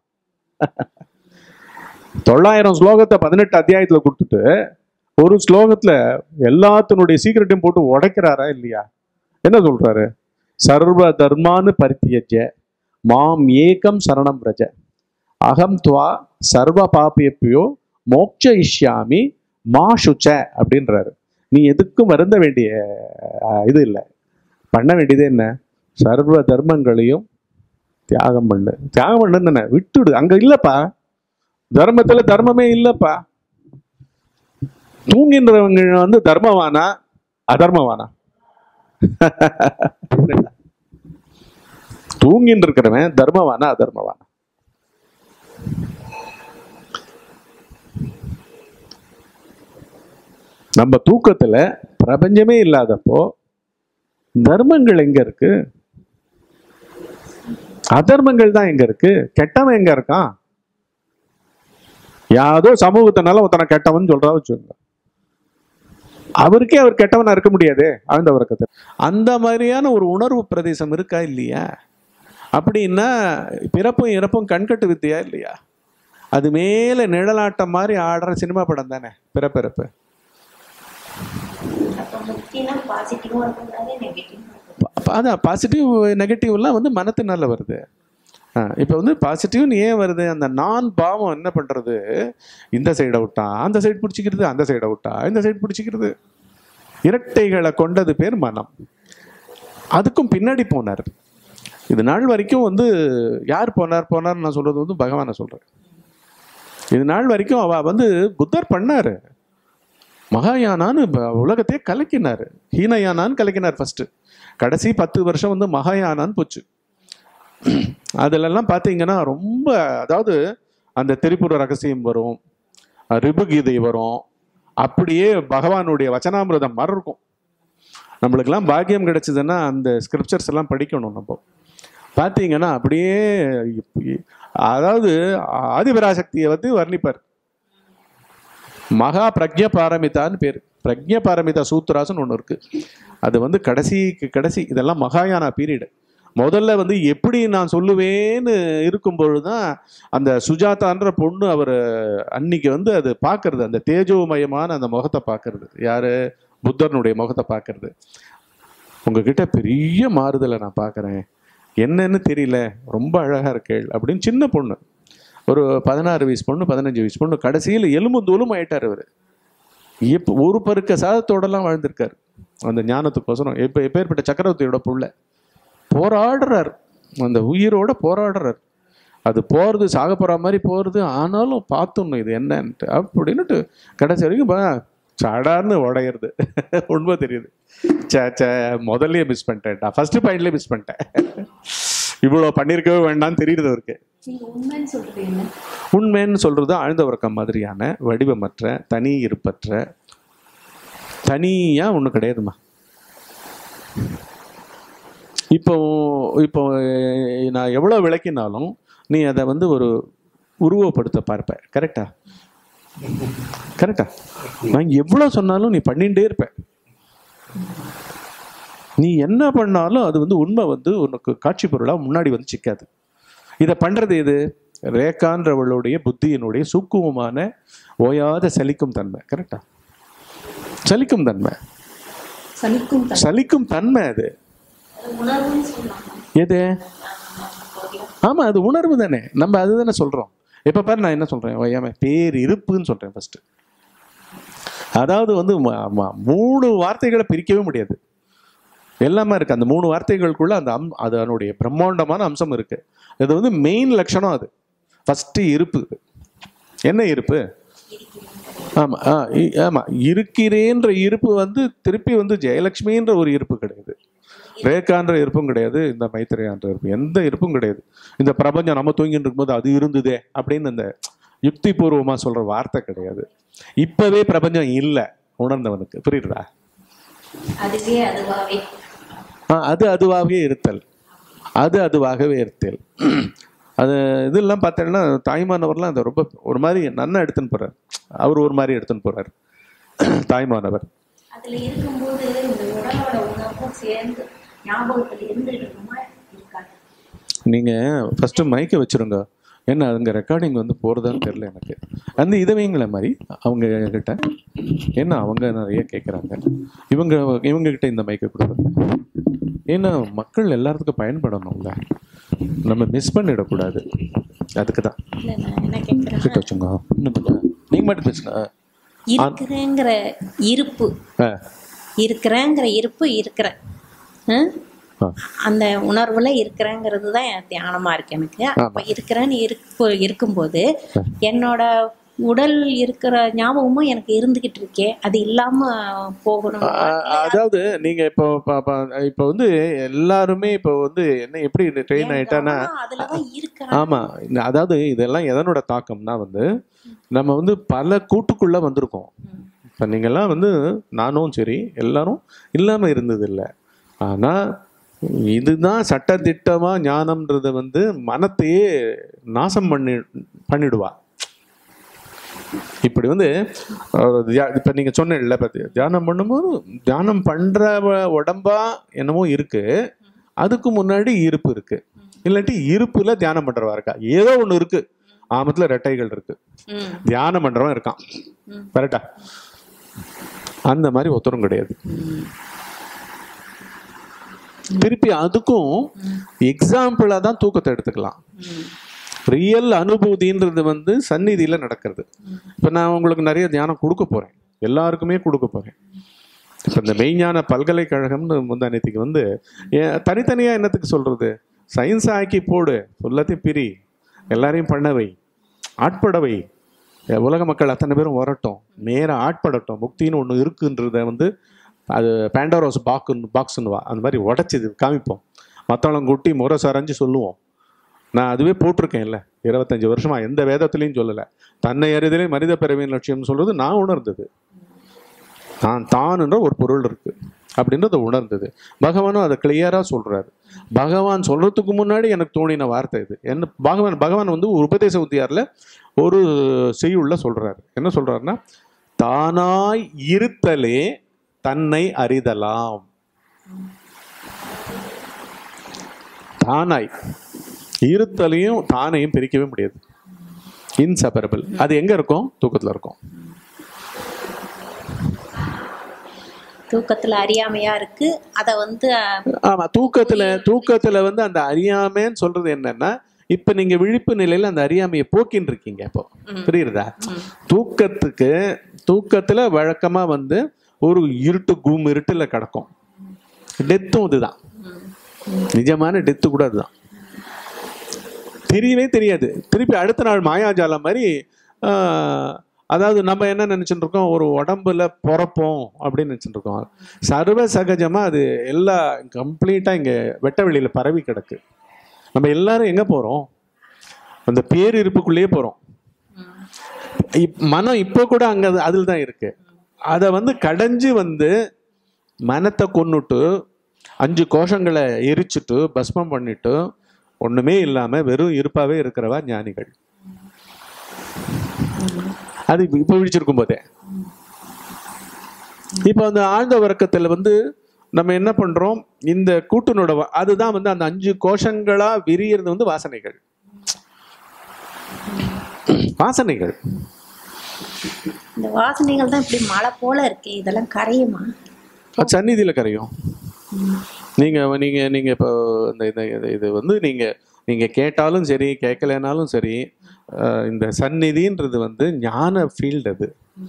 900 ஸ்லோகத்தை 18 அத்தியாயத்துல கொடுத்துட்டு ஒரு ஸ்லோகத்துல எல்லாத்தினுடைய சீக்கிரட்டையும் போட்டு உடைக்கிறாரா இல்லையா? என்ன சொல்றாரு? சர்வ தர்மான்னு பரித்தியஜ்ய மாம் ஏகம் சரணம் ரஜ அகம் துவா சர்வ பாபியப்பியோ மோக்ஷயிஷ்யாமி மா சுச்ச அப்படின்றாரு. நீ எதுக்கும் வருந்த வேண்டிய இது இல்லை, பண்ண வேண்டியது என்ன? சர்வ தர்மங்களையும் தியாகம் பண்ணு. தியாகம் பண்ணுன்னு விட்டுடு. அங்க இல்லப்பா, தர்மத்துல தர்மமே இல்லப்பா. தூங்கின்றவங்க வந்து தர்மவானா அதர்மவானா? தூங்கின்னு இருக்கிறவன் தர்மவானா அதர்மவானா? நம்ம தூக்கத்துல பிரபஞ்சமே இல்லாதப்போ தர்மங்கள் எங்க இருக்கு? அதர்மங்கள் தான் எங்க இருக்கு? கெட்டவன் எங்க இருக்கான்? யாதோ சமூகத்தினால ஒருத்தனை கெட்டவன் சொல்றா வச்சுக்கோங்க, அவருக்கே அவர் கெட்டவனா இருக்க முடியாது ஆழ்ந்த உறக்கத்தில். அந்த மாதிரியான ஒரு உணர்வு பிரதேசம் இருக்கா இல்லையா? அப்படின்னா பிறப்பும் இறப்பும் கண்கட்டு வித்தியா இல்லையா? அது மேல நிழலாட்டம் மாதிரி ஆடுற சினிமா படம் தானே பிறப்பிறப்பு. அதான் பாசிட்டிவ் நெகட்டிவ்லாம் வந்து மனத்தினால வருது. இப்போ வந்து பாசிட்டிவ்னு ஏன் வருது? அந்த நான் பாவம் என்ன பண்ணுறது? இந்த சைடை விட்டா அந்த சைடு பிடிச்சிக்கிறது, அந்த சைடை விட்டா இந்த சைடு பிடிச்சிக்கிறது. இரட்டைகளை கொண்டது பேர் மனம். அதுக்கும் பின்னாடி போனார். இது நாள் வரைக்கும் வந்து யார் போனார்னு நான் சொல்கிறது வந்து பகவானை சொல்கிறேன். இது நாள் வரைக்கும் அவ வந்து புத்தர் பண்ணார். மகாயானான்னு உலகத்தையே கலக்கினார். ஹீனயானான்னு கலக்கினார் ஃபஸ்ட்டு. கடைசி 10 வருஷம் வந்து மகாயானான்னு போச்சு. அதிலெல்லாம் பார்த்தீங்கன்னா ரொம்ப, அதாவது அந்த திரிபுர ரகசியம் வரும், ரிபுகீதை வரும், அப்படியே பகவானுடைய வச்சனாமிரதம் மாதிரி இருக்கும். நம்மளுக்கெல்லாம் பாக்கியம் கிடைச்சதுன்னா அந்த ஸ்கிரிப்சர்ஸ் எல்லாம் படிக்கணும். நம்ம பார்த்தீங்கன்னா அப்படியே, அதாவது ஆதிபராசக்தியை வந்து வர்ணிப்பார். மகா பிரக்ஞ பாரமிதான்னு பேர். பிரக்ஞ பாரமிதா சூத்ராஸ்ன்னு ஒன்று இருக்கு. அது வந்து கடைசி இதெல்லாம் மகாயானா பீரியடு. முதல்ல வந்து எப்படி நான் சொல்லுவேன்னு இருக்கும்பொழுது தான் அந்த சுஜாதான்ற பொண்ணு அவர் அன்னைக்கு வந்து அது பார்க்கறது, அந்த தேஜோமயமான அந்த முகத்தை பார்க்கறது. யாரு? புத்தர்னுடைய முகத்தை பார்க்கறது. உங்ககிட்ட பெரிய மாறுதலை நான் பார்க்குறேன், என்னன்னு தெரியல, ரொம்ப அழகாக இருக்கேள் அப்படின்னு. சின்ன பொண்ணு, ஒரு 16 வயசு பொண்ணு, 15 வயசு பொண்ணு. கடைசியில் எலும்பு தோலும் ஆயிட்டார் அவர். இப்போ ஒரு பருக்க சாதத்தோடலாம் வாழ்ந்திருக்காரு அந்த ஞானத்துக்கோசரம். இப்போ எப்பேற்பட்ட சக்கரவர்த்தியோட புள்ள போராடுறார், அந்த உயிரோட போராடுறார். அது போகிறது சாக போகிற மாதிரி போகிறது, ஆனாலும் பார்த்துடணும் இது என்னன்ட்டு அப்படின்னுட்டு கடைசி வரைக்கும் சடார்னு உடையிறது. உண்மை தெரியுது. சே முதல்லையே மிஸ் பண்ணிட்டேன்டா, ஃபர்ஸ்ட் பாயிண்ட்லேயே மிஸ் பண்ணிட்டேன், இவ்வளோ பண்ணியிருக்கவே வேண்டாம்னு தெரியுது அவருக்கு. உண்மைன்னு சொல்றது ஆழ்ந்த உறக்கம் மாதிரியான வடிவமற்ற, தனி இருப்பற்ற, தனியா ஒண்ணு கிடையாதுமா. இப்போ இப்போ நான் எவ்வளோ விளக்கினாலும் நீ அதை வந்து ஒரு உருவப்படுத்த பார்ப்ப. கரெக்டா? கரெக்டா? நான் எவ்வளோ சொன்னாலும் நீ பண்ணிகிட்டே இருப்ப. நீ என்ன பண்ணாலும் அது வந்து உண்மை வந்து உனக்கு காட்சி பொருளாக முன்னாடி வந்து சிக்காது. இதை பண்ணுறது எது? ரேகான்றவளுடைய புத்தியினுடைய சூக்குமமான ஓயாத சலிக்கும் தன்மை. கரெக்டா? சலிக்கும் தன்மை, சலிக்கும் தன்மை அது. எது? ஆமா, அது உணர்வு தானே. நம்ம அதுதானே சொல்றோம். இப்ப பாரு, நான் என்ன சொல்றேன், பேர் இருப்புன்னு சொல்றேன் ஃபர்ஸ்ட். அதாவது வந்து 3 வார்த்தைகளை பிரிக்கவே முடியாது. எல்லாமே இருக்கு அந்த 3 வார்த்தைகளுக்குள்ள. அந்த அது அதனுடைய பிரம்மாண்டமான அம்சம் இருக்கு. அது வந்து மெயின் லட்சணம். அது ஃபர்ஸ்ட் இருப்பு. என்ன இருப்பு? ஆமா ஆமா, இருக்கிறேன்ற இருப்பு வந்து திருப்பி வந்து ஜெயலட்சுமின்ற ஒரு இருப்பு கிடையாது, ரேகான்ற இருப்பும் கிடையாது, இந்த மைத்திரேயான்ற இருப்பு, எந்த இருப்பும் கிடையாது. இந்த பிரபஞ்சம் நம்ம தூங்கிட்டு இருக்கும்போது அது இருந்ததே அப்படின்னு அந்த யுக்தி பூர்வமா சொல்ற வார்த்தை கிடையாது. இப்பவே பிரபஞ்சம் இல்லை உணர்ந்தவனுக்கு. புரியுதா? அது அதுவாகவே இருத்தல். அது அதுவாகவே இருத்தல். அது இதெல்லாம் பார்த்தீங்கன்னா தாய்மானவர்லாம் அதை ரொம்ப ஒரு மாதிரி நன்னா எடுத்துன்னு போறார். அவர் ஒரு மாதிரி எடுத்துன்னு போறார் தாய்மானவர். அதுல இருக்கும்போது இந்த உடலோட உணர்வும் சேர்ந்து ஞாபகத்துல இருந்துட்டு இருக்காது. நீங்க ஃபர்ஸ்ட் மைக்கை வச்சிருங்க. ஏன்னா அங்கே ரெக்கார்டிங் வந்து போகிறதான்னு தெரில எனக்கு. அந்த இதை வைங்கள மாதிரி அவங்க கிட்ட, ஏன்னா அவங்க நிறைய கேட்குறாங்க. இவங்ககிட்ட இந்த மைக்கை கொடுக்குறாங்க. ஏன்னா மக்கள் எல்லாத்துக்கும் பயன்படணும்ல, நம்ம மிஸ் பண்ணிடக்கூடாது. அதுக்கு தான் கிட்ட வச்சுங்க. நீங்கள் மட்டும் பேசுங்க. இருக்கிறேங்கிற இருப்பு, இருக்கிறேங்கிற இருப்பு, இருக்கிற அந்த உணர்வுல இருக்கிறேங்கிறது தான் தியானமா இருக்கு எனக்கு. அப்ப இருக்கிறேன்னு இருக்கும்போது என்னோட உடல் இருக்கிற ஞாபகமும் எனக்கு இருந்துகிட்டு இருக்கே, அது இல்லாம போகணும். அதாவது நீங்க இப்போ வந்து எல்லாருமே இப்போ வந்து என்ன எப்படி ட்ரெயின் ஆயிட்டானா, ஆமா, அதாவது இதெல்லாம் எதனோட தாக்கம்னா வந்து நம்ம வந்து பல கூட்டுக்குள்ள வந்திருக்கோம். இப்போ நீங்கெல்லாம் வந்து நானும் சரி எல்லாரும் இல்லாம இருந்தது இல்லை. ஆனா இதுதான் சட்டத்திட்டமா ஞானம்ன்றத வந்து மனத்தையே நாசம் பண்ணிடுவா. இப்படி வந்து இப்ப நீங்க சொன்ன பத்தி தியானம் பண்ணும்போது தியானம் பண்ற உடம்பா என்னமோ இருக்கு, அதுக்கு முன்னாடி இருப்பு இருக்கு. இல்லாட்டி இருப்புல தியானம் பண்றவா இருக்கா, ஏதோ ஒண்ணு இருக்கு. ஆமத்துல ரெட்டைகள் இருக்கு, தியானம் பண்றவன் இருக்கான். கரெக்டா? அந்த மாதிரி ஒருத்தரும் கிடையாது. திருப்பி அதுக்கும் எக்ஸாம்பிளா தான் தூக்கத்தை எடுத்துக்கலாம். ரியல் அனுபூதின்றது வந்து சந்நிதியில நடக்கிறது. இப்ப நான் உங்களுக்கு நிறைய தியானம் கொடுக்க போறேன், எல்லாருக்குமே கொடுக்க போறேன். இப்ப இந்த மெய்ஞான பல்கலைக்கழகம்னு முந்தானத்துக்கு வந்து தனித்தனியா என்னத்துக்கு சொல்றது, சயின்ஸ் ஆக்கி போடு, எல்லாத்தையும் பிரி, எல்லாரையும் பண்ணவை, ஆட்படவை, உலக மக்கள் அத்தனை பேரும் வரட்டும், நேராக ஆட்படட்டும், முக்தின்னு ஒன்று இருக்குன்றத வந்து அது பேண்டோரோஸ் பாக்ஸ்ன்னுவா, அந்த மாதிரி உடச்சி காமிப்போம். மற்றவங்க கூட்டி முறை சரைஞ்சு சொல்லுவோம். நான் அதுவே போட்டிருக்கேன் இல்லை, 25 வருஷமா எந்த வேதத்துலையும் சொல்லலை. தன்னை அறிதலே மனித பிறவியின் லட்சியம்னு சொல்றது நான் உணர்ந்தது. நான் தான்ன்ற ஒரு பொருள் இருக்கு அப்படின்றத உணர்ந்தது. பகவானும் அதை கிளியராக சொல்றாரு. பகவான் சொல்றதுக்கு முன்னாடி எனக்கு தோணின வார்த்தை இது. என்ன பகவான் வந்து உபதேச உத்தியாரில் ஒரு செய்யுள்ள சொல்றாரு. என்ன சொல்றாருன்னா, தானாய் இருத்தலே தன்னை அறிதலாம். தானாய் இருத்தலையும் தானையும் பிரிக்கவே முடியாது, இன்செப்பரபிள். அது எங்க இருக்கும்? தூக்கத்துல இருக்கும். தூக்கத்துல அறியாமையா இருக்கு. அத வந்து ஆமா, தூக்கத்துல வந்து அந்த அறியாமைன்னு சொல்றது என்னன்னா, இப்ப நீங்க விழிப்பு நிலையில அந்த அறியாமையை போக்கின்னு இருக்கீங்க. இப்போ புரியுறதா? தூக்கத்துல வழக்கமா வந்து ஒரு இருட்டு இருட்டுல கிடக்கும். டெத்தும் இதுதான், நிஜமான டெத்து கூட அதுதான். தெரியவே தெரியாது. திருப்பி அடுத்த நாள் மாயாஜாலம் மாதிரி. அதாவது நம்ம என்ன நினைச்சுட்டு இருக்கோம், ஒரு உடம்புல பிறப்போம் அப்படின்னு நினைச்சுட்டு இருக்கோம். சர்வ சகஜமா அது எல்லாம் கம்ப்ளீட்டா இங்க வெட்ட வெளியில பரவி கிடக்கு. நம்ம எல்லாரும் எங்க போறோம்? அந்த பேரிருப்புக்குள்ளேயே போறோம். மனம் இப்போ கூட அங்க அதில் தான் இருக்கு. அதை வந்து கடைஞ்சு வந்து மனத்தை கொன்னுட்டு 5 கோஷங்களை எரிச்சுட்டு பஸ்மம் பண்ணிட்டு ஒண்ணுமே இல்லாம வெறும் இருப்பாவே இருக்கிறவா ஞானிகள். அது இப்ப விழிச்சிருக்கும் போதே. இப்ப அந்த ஆழ்ந்த உறக்கத்துல வந்து நம்ம என்ன பண்றோம், இந்த கூட்டுனோட அதுதான் வந்து அந்த 5 கோஷங்களா விரியறது வந்து வாசனைகள். வாசனைகள், இந்த வாசனைகள் தான் இப்படி மழை போல இருக்கு. இதெல்லாம் கரையுமா? சந்நிதியில கரையும். நீங்க நீங்க நீங்க இப்போ இது வந்து நீங்க கேட்டாலும் சரி கேட்கலனாலும் சரி, இந்த சந்நிதின்றது வந்து ஞான ஃபீல்டு. அது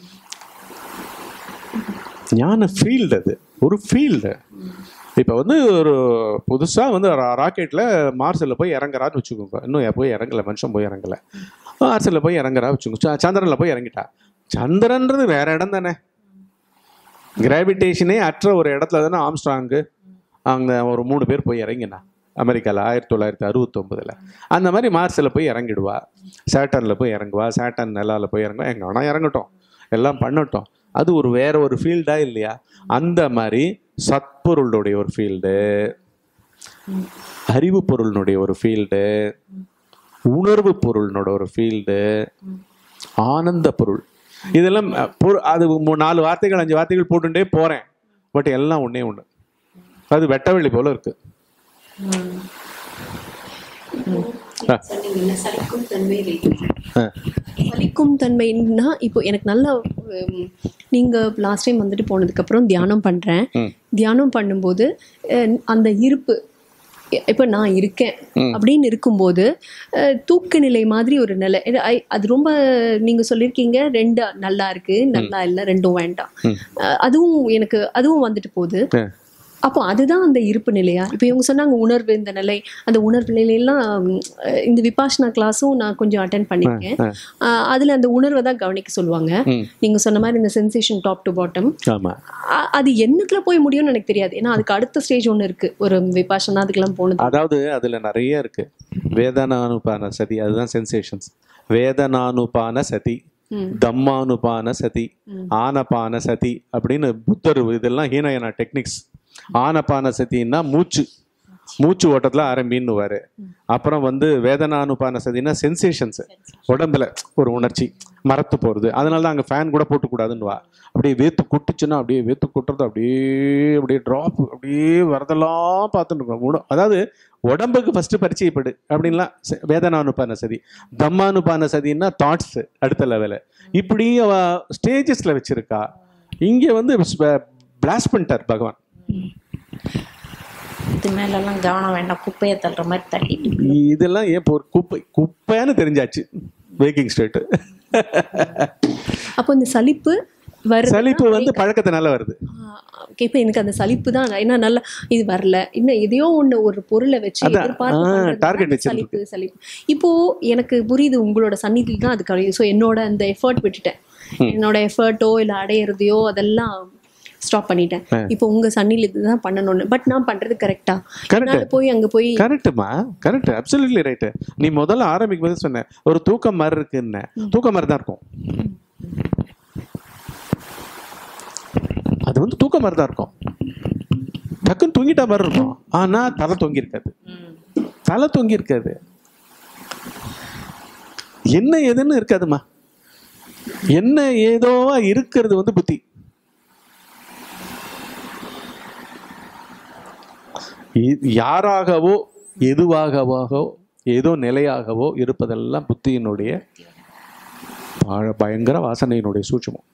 ஞான ஃபீல்டு, அது ஒரு ஃபீல்டு. இப்போ வந்து ஒரு புதுசாக வந்து ராக்கெட்டில் மார்ஸில் போய் இறங்குறான்னு வச்சுக்கோங்க. இன்னும் போய் இறங்கலை, மனுஷன் போய் இறங்கலை. மார்ஸில் போய் இறங்குறா வச்சுக்கோங்க. சந்திரனில் போய் இறங்கிட்டா. சந்திரன்றது வேற இடம் தானே, கிராவிடேஷனே அற்ற ஒரு இடத்துல தானே ஆம்ஸ்ட்ராங்கு அங்கே ஒரு 3 பேர் போய் இறங்கினா அமெரிக்காவில் 1969. அந்த மாதிரி மார்ஸில் போய் இறங்கிடுவா, சேட்டனில் போய் இறங்குவா, சேட்டன் நிலாவில் போய் இறங்குவா. எங்கே வேணா இறங்கட்டும், எல்லாம் பண்ணட்டும். அது ஒரு வேற ஒரு ஃபீல்டா இல்லையா? அந்த மாதிரி சத்பொருளுடைய ஒரு ஃபீல்டு, அறிவு பொருளினுடைய ஒரு ஃபீல்டு, உணர்வு பொருளினோட ஒரு ஃபீல்டு, ஆனந்த பொருள். இதெல்லாம் அது 4 வார்த்தைகள் 5 வார்த்தைகள் போட்டுட்டே போறேன். பட் எல்லாம் ஒண்ணே ஒண்ணு. அது வெட்டவெளி போல இருக்கு. சலிக்கும் தன்மைன்னா இப்போ எனக்கு நல்லா, நீங்க லாஸ்ட் டைம் வந்துட்டு போனதுக்கு அப்புறம் தியானம் பண்றேன். தியானம் பண்ணும்போது அந்த இருப்பு, இப்போ நான் இருக்கேன் அப்படின்னு இருக்கும்போது தூக்க நிலை மாதிரி ஒரு நிலை. அது ரொம்ப நீங்க சொல்லியிருக்கீங்க 2 நல்லா இருக்கு, நல்லா இல்லை, 2ம் வேண்டாம். அதுவும் வந்துட்டு போகுது. அப்போ அதுதான் அந்த இருப்பு நிலையா? இப்போ இவங்க சொன்னாங்க உணர்வு, இந்த நிலை, அந்த உணர்வு நிலையெல்லாம் இந்த விபாஷனா கிளாஸும் நான் கொஞ்சம் அட்டென்ட் பண்ணியிருக்கேன். அதுல அந்த உணர்வை தான் கவனிக்க சொல்லுவாங்க. நீங்க சொன்ன மாதிரி இந்த சென்சேஷன் டாப் டு பாட்டம், அது என்னத்துல போய் முடியும்னு எனக்கு தெரியாது. ஏன்னா அதுக்கு அடுத்த ஸ்டேஜ் ஒன்று இருக்கு, ஒரு விபாஷனா அதுக்கெல்லாம் போனது. அதாவது அதுல நிறைய இருக்கு. வேதனானுபான சதி, அதுதான் சென்சேஷன்ஸ். வேதனானுபான சதி, தம்மானுபான சதி, ஆனபான சதி அப்படின்னு புத்தர், இதெல்லாம் ஹீனயனா டெக்னிக்ஸ். ஆனபான சதினா மூச்சு ஓட்டத்துல ஆரம்பின்னுவாரு. அப்புறம் வந்து வேதனானுபான சதினா சென்சேஷன்ஸ், உடம்புல ஒரு உணர்ச்சி மரத்து போறது. அதனாலதான் அங்க ஃபேன் கூட போட்டுக்கூடாதுன்னுவா. அப்படியே வேத்து கொட்டுச்சுன்னா அப்படியே வேத்து கொட்டுறது அப்படியே டிராப் அப்படியே வரதெல்லாம் பார்த்துட்டு இருக்கோம். அதாவது உடம்புக்கு ஃபர்ஸ்ட் பரிச்சயப்படு அப்படின்லாம் வேதனானுபான சதி. தம்மானுபான சதினா தாட்ஸ் அடுத்த லெவலு. இப்படி அவ ஸ்டேஜஸ்ல வச்சிருக்கா. இங்க வந்து பிளாஸ்ட் பண்ணிட்டார் பகவான். இது மேலெல்லாம் கவனம் வேண்டாம், குப்பையை தள்ளுற மாதிரி தள்ளிட்டு. இதெல்லாம் ஏன் குப்பைன்னு தெரிஞ்சாச்சு வேக்கிங் ஸ்டேட். அப்போ இந்த சலிப்பு வந்து பழக்கத்தினால வருது. இப்போ எனக்கு அந்த சலிப்பு தான், ஏன்னா நல்லா இது வரல, இன்னும் எதையோ ஒண்ணு ஒரு பொருளை வச்சு சலிப்பு. இப்போ எனக்கு புரியுது, உங்களோட சந்நிதியில் தான் அது கழியும். ஸோ என்னோட அந்த எஃபர்ட் விட்டுட்டேன், என்னோட எஃபர்ட்டோ இல்லை அடையிறதையோ அதெல்லாம் ஸ்டாப் பண்ணிட்டேன். இப்போ உங்க சன்னில இதுதான் பண்ணணும்னு. பட் நான் பண்றது கரெக்டா? போய் அங்க போய் கரெக்ட்மா, கரெக்ட், அப்சல்யூட்லி ரைட். நீ முதல்ல ஆரம்பிக்கும் போது சொன்ன ஒரு தூக்கம் மாதிரி இருக்குன்னு. தூக்கம் மாதிரி தான் இருக்கும், அது வந்து தூக்கம் மாதிரி தான் இருக்கும். டக்குன்னு தூங்கிட்ட மாதிரி இருக்கும். ஆனா தலை தொங்கி இருக்காது, தலை தொங்கி இருக்காது, என்ன ஏதுன்னு இருக்காதுமா. என்ன ஏதோ இருக்கிறது வந்து புத்தி. யாராகவோ எதுவாகவோ ஏதோ நிலையாகவோ இருப்பதெல்லாம் புத்தியினுடைய பயங்கர வாசனையினுடைய சூட்சமம்.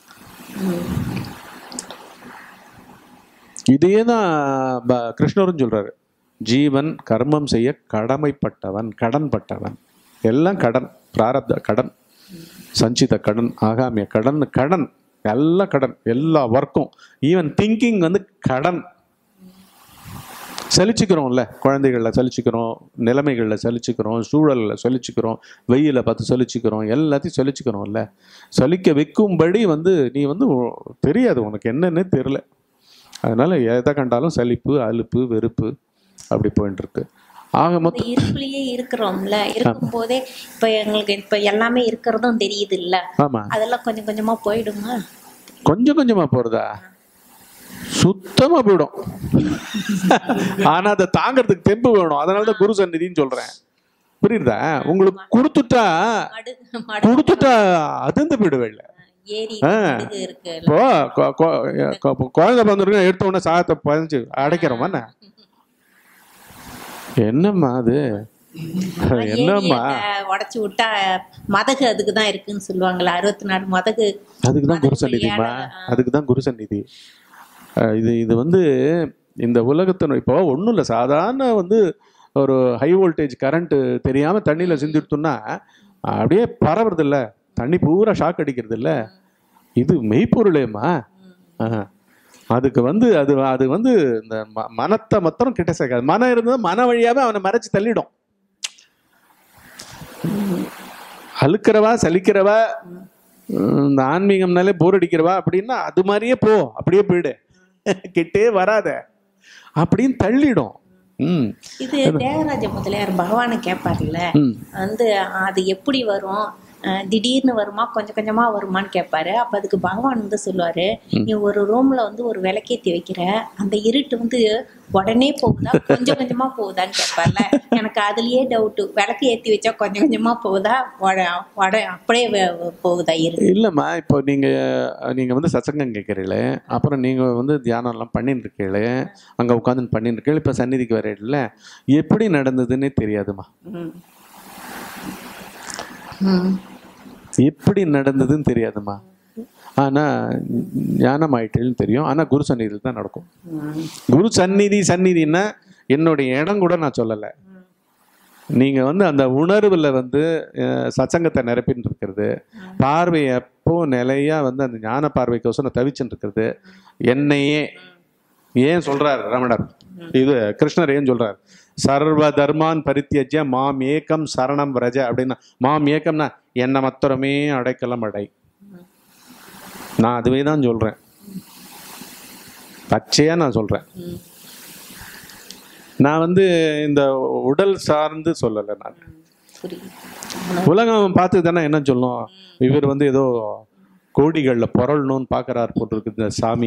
இதேதான் கிருஷ்ணரும் சொல்றாரு. ஜீவன் கர்மம் செய்ய கடமைப்பட்டவன், கடன்பட்டவன். எல்லாம் கடன், பிராரப்த கடன், சஞ்சித கடன், ஆகாமிய கடன், கடன் எல்லாம் கடன். எல்லா ஒர்க்கும், ஈவன் திங்கிங் வந்து கடன். சலிச்சுக்கிறோம்ல, குழந்தைகள்ல சலிச்சுக்கிறோம், நிலைமைகள்ல சலிச்சுக்கிறோம், சூழல்ல சலிச்சுக்கிறோம், வெயில பார்த்து சலிச்சுக்கிறோம், எல்லாத்தையும் சலிச்சுக்கிறோம்ல. சலிக்க வைக்கும்படி வந்து நீ வந்து தெரியாது, உனக்கு என்னன்னு தெரியல. அதனால எதை கண்டாலும் சலிப்பு, அலுப்பு, வெறுப்பு அப்படி போயிட்டு இருக்கு. ஆக மொத்தம் இருப்புலயே இருக்கிறோம்ல, இருக்கும் போதே இப்ப எங்களுக்கு இப்ப எல்லாமே இருக்கிறதும் தெரியுது இல்ல. ஆமா, அதெல்லாம் கொஞ்சம் கொஞ்சமா போயிடுமா? கொஞ்சம் கொஞ்சமா போறதா? சுத்தமா போயிடும். ஆனா அதை தாங்கிறதுக்கு தெம்பு வேணும். அதனாலதான் குரு சந்நிதின்னு சொல்றேன். புரியுதா? உங்களுக்கு கொடுத்துட்டா அதிர்ந்து போயிடுவேன். இப்போ குழந்தை பிறந்திருக்கு, எடுத்த உடனே சாதத்தை பதிஞ்சு அடைக்கிறோமா? என்னம்மா அது? என்னம்மா உடைச்சு விட்டா மதகு அதுக்குதான் இருக்குன்னு சொல்லுவாங்களா? 64 மதகு. அதுக்குதான் குரு சந்நிதிமா. அதுக்குதான் குரு சந்நிதி. இது வந்து இந்த உலகத்தின் இப்போ ஒன்றும் இல்லை, சாதாரண வந்து ஒரு ஹை வோல்டேஜ் கரண்ட் தெரியாம தண்ணியில சிந்திடுத்தோம்னா அப்படியே பரவுறது இல்லை, தண்ணி பூரா ஷாக் அடிக்கிறது இல்லை. இது மெய்ப்பொருளேம்மா. அதுக்கு வந்து அது வந்து இந்த மனத்தை மாத்திரம் கிட்ட சேர்க்காது. மனம் இருந்தால் மன வழியாவே அவனை மறைச்சு தள்ளிடும். அழுக்கிறவா சலிக்கிறவா இந்த ஆன்மீகம்னாலே போர் அடிக்கிறவா அப்படின்னா அது மாதிரியே போ, அப்படியே போயிடு, கிட்டே வராத அப்படின்னு தள்ளிடும். இது தியாகராஜ முதலியார் பகவானை கேட்பார்ல, வந்து அது எப்படி வரும், திடீர்னு வருமா கொஞ்சம் கொஞ்சமா வருமான்னு கேட்பாரு. அப்ப அதுக்கு பகவான் வந்து சொல்லுவாரு, நீ ஒரு ரூம்ல வந்து ஒரு விளக்கேத்தி வைக்கிற, அந்த இருட்டு வந்து உடனே போகுதா கொஞ்சம் கொஞ்சமா போகுதான்னு கேட்பார்ல. எனக்கு அதுலயே டவுட்டு, விளக்கு ஏத்தி வச்சா கொஞ்சம் கொஞ்சமா போகுதா அப்படியே போகுதா இருட்டு? இல்லம்மா, இப்போ நீங்க வந்து சத்சங்கம் கேட்கறீங்களே, அப்புறம் நீங்க வந்து தியானம் எல்லாம் பண்ணிட்டு இருக்கீங்களே, அங்க உட்காந்து பண்ணிட்டு இருக்கீங்க, இப்ப சந்நிதிக்கு வரையில எப்படி நடந்ததுன்னே தெரியாதுமா. எப்படி நடந்ததுன்னு தெரியாதுமா. ஆனா ஞானம் ஆயிட்டேன்னு தெரியும். ஆனா குரு சந்நிதியில் தான் நடக்கும். குரு சந்நிதின்னா என்னுடைய இடம் கூட நான் சொல்லலை. நீங்க வந்து அந்த உணர்வுல வந்து சத்சங்கத்தை நிரப்பின்னு இருக்கிறது, பார்வை எப்போ நிலையா வந்து அந்த ஞான பார்வைக்கோசம் தவிச்சுட்டு இருக்கிறது. என்னையே ஏன் சொல்றாரு ரமணர், இது கிருஷ்ணர் ஏன் சொல்றாரு, சர்வ தர்மான் பரித்தியஜ்ய மாம் ஏகம் சரணம் விரஜ அப்படின்னா, மாம் ஏகம்னா என்ன மத்தரமே அடைக்கலம் அடை. நான் அதுவே தான் சொல்றேன், பச்சையா நான் சொல்றேன். நான் வந்து இந்த உடல் சார்ந்து சொல்லலை. நான் உலகம் பார்த்து தானே என்ன சொல்லும், இவர் வந்து ஏதோ கோடிகள்ல பொருள்னு பாக்குறாரு போட்டிருக்கு இந்த சாமி,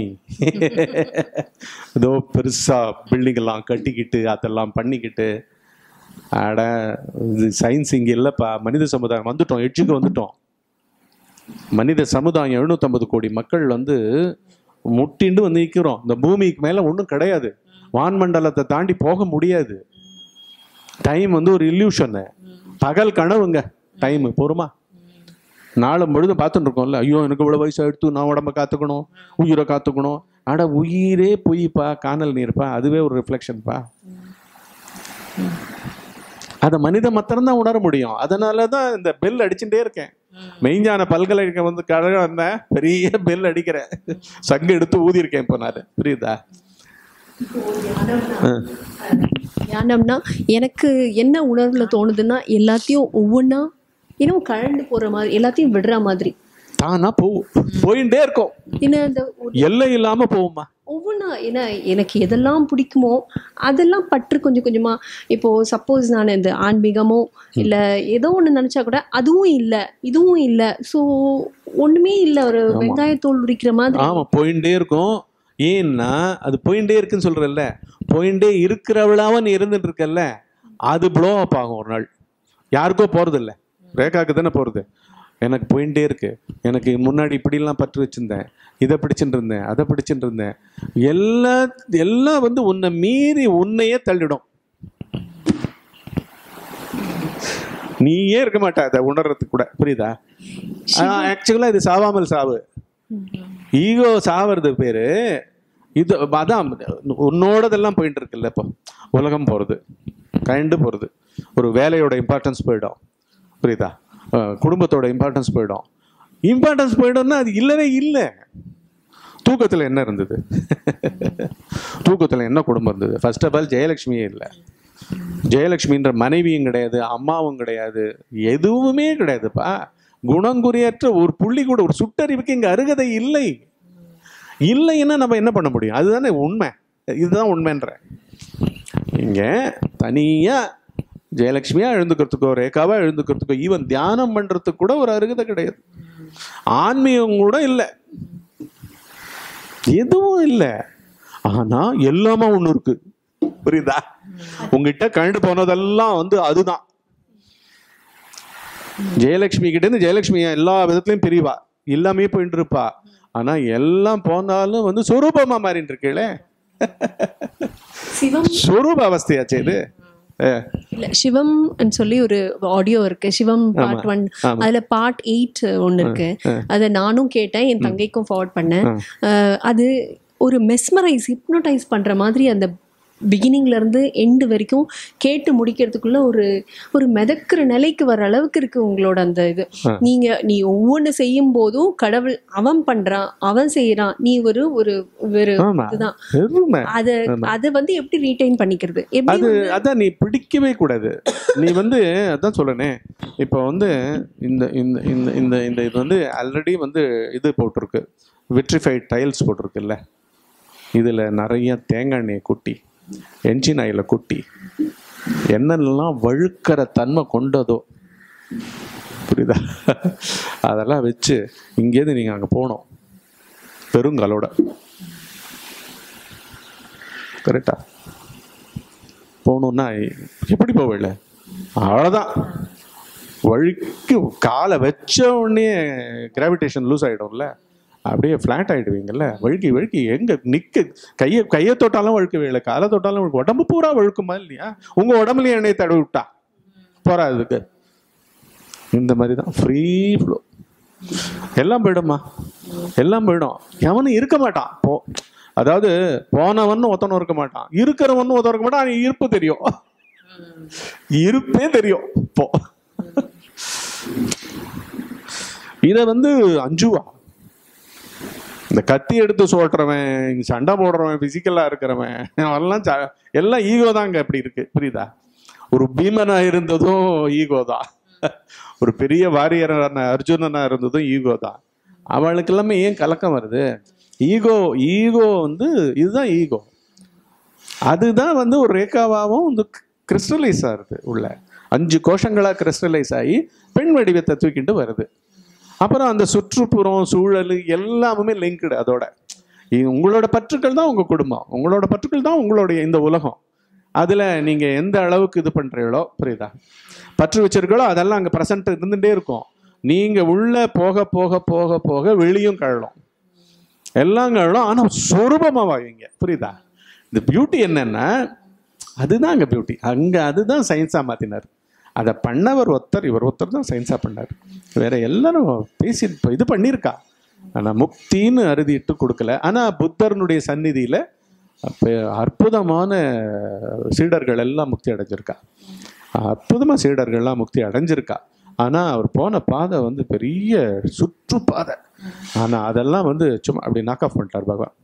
ஏதோ பெருசா பில்டிங் எல்லாம் கட்டிக்கிட்டு அதெல்லாம் பண்ணிக்கிட்டு. அட இது சயின்ஸ் இங்க இல்லப்பா, மனித சமுதாயம் வந்துட்டோம், எட்ஜுக்கு வந்துட்டோம். மனித சமுதாயம் 750 கோடி மக்கள் வந்து முட்டிண்டு வந்து நிற்கிறோம். இந்த பூமிக்கு மேல ஒன்றும் கிடையாது, வான்மண்டலத்தை தாண்டி போக முடியாது. டைம் வந்து ஒரு இல்யூஷன், பகல் கனவுங்க டைம். பொறுமா நாளும் பொழுது பார்த்துட்டு இருக்கோம்ல, ஐயோ எனக்கு இவ்வளோ வயசு எடுத்து நான் உடம்ப காத்துக்கணும், உயிரை காத்துக்கணும். ஆட உயிரே பொய்ப்பா, காணல் நீர்ப்பா, அதுவே ஒரு ரிஃப்ளெக்ஷன்ப்பா. அதை மனித மாத்திரம்தான் உணர முடியும். அதனாலதான் இந்த பெல் அடிச்சுட்டே இருக்கேன். மெய்ஞான பல்கலைக்கழகம் வந்து கழகம் வந்தேன், பெரிய பெல் அடிக்கிறேன், சங்கு எடுத்து ஊதி இருக்கேன் இப்போ நான். புரியுதா? தியானம்னா எனக்கு என்ன உணர்வுல தோணுதுன்னா, எல்லாத்தையும் ஒவ்வொன்றா இன்னும் கழண்டு போற மாதிரி, எல்லாத்தையும் விடுற மாதிரி தானா போயிட்டே இருக்கும். எல்லை இல்லாம போகுமா ஒவ்வொன்றா. ஏன்னா எனக்கு எதெல்லாம் பிடிக்குமோ அதெல்லாம் பற்று கொஞ்சம் கொஞ்சமா. இப்போ சப்போஸ் நான் இந்த ஆன்மீகமோ இல்லை ஏதோ ஒன்று நினைச்சா கூட அதுவும் இல்லை இதுவும் இல்லை, ஸோ ஒண்ணுமே இல்லை, ஒரு வெங்காயத்தோல் உரிக்கிற மாதிரி. ஆமா, போயிட்டே இருக்கும். ஏன்னா அது போயிட்டே இருக்குன்னு சொல்றல்ல, போயிட்டே இருக்கிறவளாவ நீ இருந்துட்டு இருக்கல்ல, அது ப்ளோ அப் ஆகும் ஒரு நாள். யாருக்கோ போறது இல்லை, ரேகாக்கு தானே போறது. எனக்கு போயிட்டே இருக்கு, எனக்கு முன்னாடி இப்படிலாம் பற்று வச்சிருந்தேன், இதை பிடிச்சுட்டு இருந்தேன், அதை பிடிச்சுட்டு இருந்தேன், எல்லாம் வந்து உன்னை மீறி உன்னையே தள்ளிடும். நீயே இருக்க மாட்டா அதை உணர்றதுக்கு கூட. புரியுதா? ஆக்சுவலா இது சாவாமல் சாவு, ஈகோ சாவது பேரு இது. அதான் உன்னோடதெல்லாம் போயிட்டு இருக்குல்ல. இப்போ உலகம் போறது, கண்டு போறது, ஒரு வேலையோட இம்பார்ட்டன்ஸ் போயிடும். புரியுதா? குடும்பத்தோட இம்பார்ட்டன்ஸ் போயிடும். இம்பார்ட்டன்ஸ் போயிடும்னா அது இல்லவே இல்லை. தூக்கத்துல என்ன இருந்தது? தூக்கத்துல என்ன குடும்பம் இருந்தது? ஃபர்ஸ்ட் ஆஃப் ஆல் ஜெயலட்சுமியே இல்லை. ஜெயலட்சுமின்ற மனைவியும் கிடையாது, அம்மாவும் கிடையாது, எதுவுமே கிடையாதுப்பா. குணங்குறியற்ற ஒரு புள்ளி கூட, ஒரு சுட்டறிவுக்கு இங்க அருகதை இல்லை. இல்லைன்னா நம்ம என்ன பண்ண முடியும்? அதுதானே உண்மை. இதுதான் உண்மைன்ற. இங்க தனியா ஜெயலட்சுமியா எழுந்துக்கிறதுக்கோ, ரேகாவா எழுந்துக்கிறதுக்கோ, ஈவன் தியானம் பண்றதுக்கு கூட ஒரு அருகதை கிடையாது. ஆன்மீகம் கூட இல்லை, எதுவும் இல்லை. ஆனா எல்லாமே ஒண்ணு இருக்கு, புரியுதா? உங்ககிட்ட கண்டு போனதெல்லாம் வந்து அதுதான். ஜெயலட்சுமி கிட்ட இருந்து ஜெயலட்சுமி எல்லா விதத்திலயும் பிரிவா, எல்லாமே போயிட்டு இருப்பா. ஆனா எல்லாம் போனாலும் வந்து சொரூபமா மாறிட்டு இருக்கே. சிவம் சொரூப அவஸ்தையாச்சு இது. இல்ல சிவம் சொல்லி ஒரு ஆடியோ இருக்கு, சிவம் பார்ட் 1. அதுல பார்ட் 8 ஒன்னு இருக்கு. அதை நானும் கேட்டேன், என் தங்கைக்கும் ஃபார்வர்ட் பண்ணேன். அது ஒரு மெஸ்மரைஸ், ஹிப்னோடைஸ் பண்ற மாதிரி அந்த பிகினிங்ல இருந்து எண்டு வரைக்கும் கேட்டு முடிக்கிறதுக்குள்ள ஒரு மிதக்கிற நிலைக்கு வர அளவுக்கு இருக்கு உங்களோட அந்த இது. நீ ஒவ்வொன்று செய்யும் போதும் கடவுள் அவன் பண்றான், அவன் செய்யறான், நீ ஒரு இதுதான். அதை வந்து எப்படி ரீடைன் பண்ணிக்கிறது? அது அதான் நீ பிடிக்கவே கூடாது. நீ வந்து அதான் சொல்லனே, இப்போ வந்து இந்த இந்த இந்த இந்த இந்த இது வந்து ஆல்ரெடி வந்து இது போட்டிருக்கு, விட்ரிஃபைட் டைல்ஸ் போட்டிருக்குல்ல. இதுல நிறைய தேங்காய் எண்ணெயை கொட்டி, என்ஜின் ஆயில கொட்டி, என்னெல்லாம் வழுக்கிற தன்மை கொண்டதோ, புரியுதா? அதெல்லாம் வச்சு இங்கேருந்து நீங்க அங்க போகணும் பெருங்கலோட. கரெக்டா? போகணும்னா எப்படி போகல, அவ்வளோதான். வழுக்கி காலை வச்ச உடனே கிராவிடேஷன் லூஸ் ஆகிடும்ல, அப்படியே ஃப்ளாட் ஆகிடுவீங்கல்ல. வழுக்கி வழுக்கி எங்கே நிற்க, கையை தொட்டாலும் வழுக்கவே இல்லை, காலை தொட்டாலும் வழுக்கு, உடம்பு பூரா வழுக்குமா இல்லையா? உங்கள் உடம்புலையும் எண்ணெயை தடவி விட்டா போறாதுக்கு. இந்த மாதிரி தான் ஃப்ரீ ஃப்ளோ. எல்லாம் போயிடுமா, எல்லாம் போயிடும். எவனும் இருக்க மாட்டான். அதாவது போனவன்னு ஒருத்தனும் இருக்க மாட்டான், இருக்கிறவன்னு ஒருத்தன் இருக்க மாட்டான். இருப்பு தெரியும், இருப்பே தெரியும். இப்போ இதை வந்து அஞ்சுவா, இந்த கத்தி எடுத்து சொல்றவன், சண்டை போடுறவன், பிசிக்கலா இருக்கிறவன் எல்லாம் ஈகோ தாங்க. அப்படி இருக்கு, புரியுதா? ஒரு பீமனா இருந்ததும் ஈகோ தான், ஒரு பெரிய வாரியரான அர்ஜுனனா இருந்ததும் ஈகோ தான். அவளுக்கு எல்லாமே ஏன் கலக்கம் வருது? ஈகோ வந்து இதுதான் ஈகோ. அதுதான் வந்து ஒரு ரேகாவாகவும் வந்து கிறிஸ்டலைஸ் ஆகுது, உள்ள 5 கோஷங்களா கிறிஸ்டலைஸ் ஆகி பெண் வடிவத்தை தூக்கிட்டு வருது. அப்புறம் அந்த சுற்றுப்புறம் சூழல் எல்லாமே லிங்க்டு. அதோட உங்களோட பற்றுக்கள் தான் உங்க குடும்பம், உங்களோட பற்றுக்கள் தான் உங்களுடைய இந்த உலகம். அதுல நீங்க எந்த அளவுக்கு இது பண்றீங்களோ, புரியுதா, பற்று வச்சிருக்கீங்களோ அதெல்லாம் அங்க ப்ரெசென்ட் இருந்துட்டே இருக்கும். நீங்க உள்ள போக போக போக போக வெளியும் கழலும், எல்லாம் கழலும். ஆனா சொரூபமா வாங்க, புரியுதா? இந்த பியூட்டி என்னன்னா அதுதான் அங்க பியூட்டி. அங்க அதுதான் சயின்ஸா மாத்தினார். அதை பண்ணவர் ஒருத்தர், இவர் ஒருத்தர் தான் சயின்ஸா பண்ணார். வேற எல்லாரும் பேசி இது பண்ணியிருக்கா, ஆனா முக்தின்னு அறுதிட்டு கொடுக்கல. ஆனா புத்தர்னுடைய சந்நிதியில அற்புதமான சீடர்கள் எல்லாம் முக்தி அடைஞ்சிருக்கா, அற்புதமா சீடர்கள்லாம் முக்தி அடைஞ்சிருக்கா. ஆனா அவர் போன பாதை வந்து பெரிய சுற்றுப்பாதை. ஆனா அதெல்லாம் வந்து சும்மா அப்படி நாக் ஆஃப் பண்ணிட்டார் பகவான்.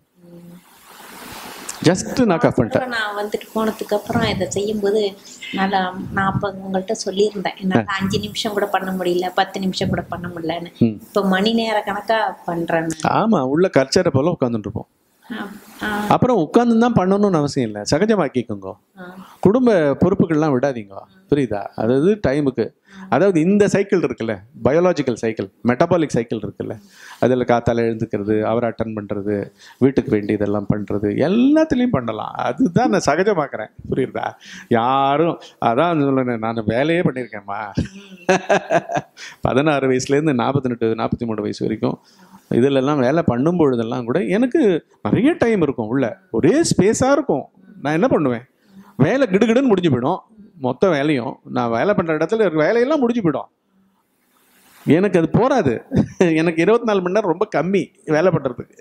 ஜஸ்ட் நாக் ஆஃப் பண்ணிட்டேன். நான் வந்துட்டு போனதுக்கு அப்புறம் இதை செய்யும்போது நல்லா, நான் அப்போ உங்கள்கிட்ட சொல்லியிருந்தேன், என்னால் 5 நிமிஷம் கூட பண்ண முடியல, 10 நிமிஷம் கூட பண்ண முடியலன்னு. இப்போ மணி நேர கணக்கா பண்றேன். ஆமா, உள்ள கல்ச்சரை போல உட்காந்துட்டு இருப்போம். அப்புறம் உட்கார்ந்து தான் பண்ணணும்னு அவசியம் இல்லை, சகஜமாக்கிக்கோங்க. குடும்ப பொறுப்புகள்லாம் விடாதீங்க, புரியுதா? அதாவது டைமுக்கு, அதாவது இந்த சைக்கிள் இருக்குல்ல, பயாலஜிக்கல் சைக்கிள், மெட்டபாலிக் சைக்கிள் இருக்குல்ல, அதில் காத்தால எழுந்துக்கிறது, அவரை அட்டன் பண்ணுறது, வீட்டுக்கு வேண்டியதெல்லாம் பண்ணுறது, எல்லாத்துலேயும் பண்ணலாம். அதுதான் நான் சகஜமாக்குறேன், புரியுதா? யாரும் அதான் சொல்லுறேன், நான் வேலையே பண்ணியிருக்கேன்மா. 16 வயசுலேருந்து 48 43 வயசு வரைக்கும் இதிலெல்லாம் வேலை பண்ணும் பொழுதெல்லாம் கூட எனக்கு நிறைய டைம் இருக்கும், உள்ள ஒரே ஸ்பேஸாக இருக்கும். நான் என்ன பண்ணுவேன், வேலை கிடுகிடுன்னு முடிஞ்சு போயிடும். மொத்த வேலையும் நான் வேலை பண்ணுற இடத்துல இருக்க வேலையெல்லாம் முடிஞ்சு போயிடும். எனக்கு அது போராது. எனக்கு 24 மணி நேரம் ரொம்ப கம்மி வேலை பண்ணுறதுக்கு.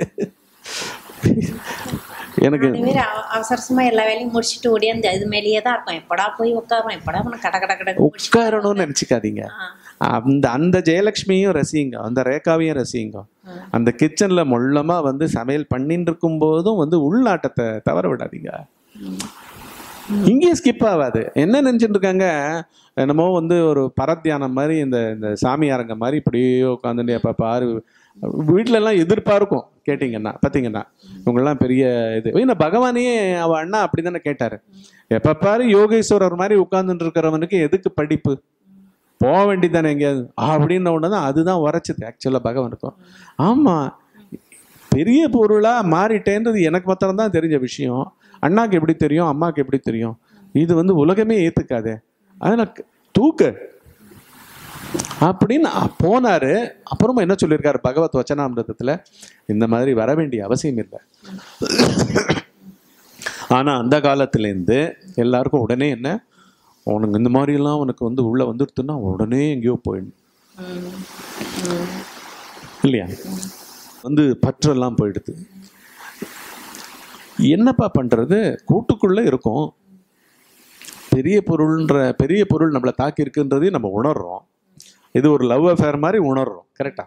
எனக்கு அவசரமா எல்லா வேலையும் முடிச்சுட்டு ஓடியாந்து அது மேலேயே தான் இருக்கும். எப்படா போய் உட்காரோம், எப்படா கட கட கட உட்காரணும்னு நினைச்சுக்காதீங்க. அந்த ஜெயலட்சுமியும் ரசிங்க, அந்த ரேகாவையும் ரசிங்க. அந்த கிச்சன்ல மொள்ளமா வந்து சமையல் பண்ணிட்டு இருக்கும் போதும் வந்து உள்நாட்டத்தை தவற விடாதீங்க. இங்கேயும் ஸ்கிப் ஆகாது. என்ன நினைச்சிட்டு இருக்காங்க, என்னமோ வந்து ஒரு பரத்தியானம் மாதிரி, இந்த சாமியாரங்க மாதிரி இப்படியே உட்காந்துட்டு எப்ப பாரு வீட்டுல எல்லாம் எதிர்பார்க்கும். கேட்டீங்கன்னா பார்த்தீங்கன்னா இவங்கெல்லாம் பெரிய இது. பகவானே அவ அண்ணா அப்படிதானே கேட்டாரு, எப்ப பாரு யோகேஸ்வரர் மாதிரி உட்கார்ந்துட்டு இருக்கிறவனுக்கு எதுக்கு படிப்பு, போக வேண்டியதானே எங்கேயாவது அப்படின்ன உடனே அதுதான் உரைச்சது ஆக்சுவலா பகவானுக்கும். ஆமா, பெரிய பொருளாக மாறிட்டேன்றது எனக்கு மாத்திரம்தான் தெரிஞ்ச விஷயம். அண்ணாக்கு எப்படி தெரியும், அம்மாவுக்கு எப்படி தெரியும்? இது வந்து உலகமே ஏற்றுக்காதே, அதனால் தூக்கு அப்படின்னு போனாரு. அப்புறமா என்ன சொல்லியிருக்காரு பகவத் வச்சனாமிரதத்தில், இந்த மாதிரி வர வேண்டிய அவசியம் இல்லை. ஆனால் அந்த காலத்துலேருந்து எல்லாருக்கும் உடனே என்ன, உனக்கு இந்த மாதிரிலாம் உனக்கு வந்து உள்ளே வந்துடுத்துன்னா உடனே எங்கேயோ போயிடணும் இல்லையா, வந்து பற்றெல்லாம் போயிடுது. என்னப்பா பண்ணுறது, கூட்டுக்குள்ளே இருக்கும். பெரிய பொருள் நம்மளை தாக்கி இருக்குன்றதையும் நம்ம உணர்றோம். இது ஒரு லவ் அஃபேர் மாதிரி உணர்றோம். கரெக்டா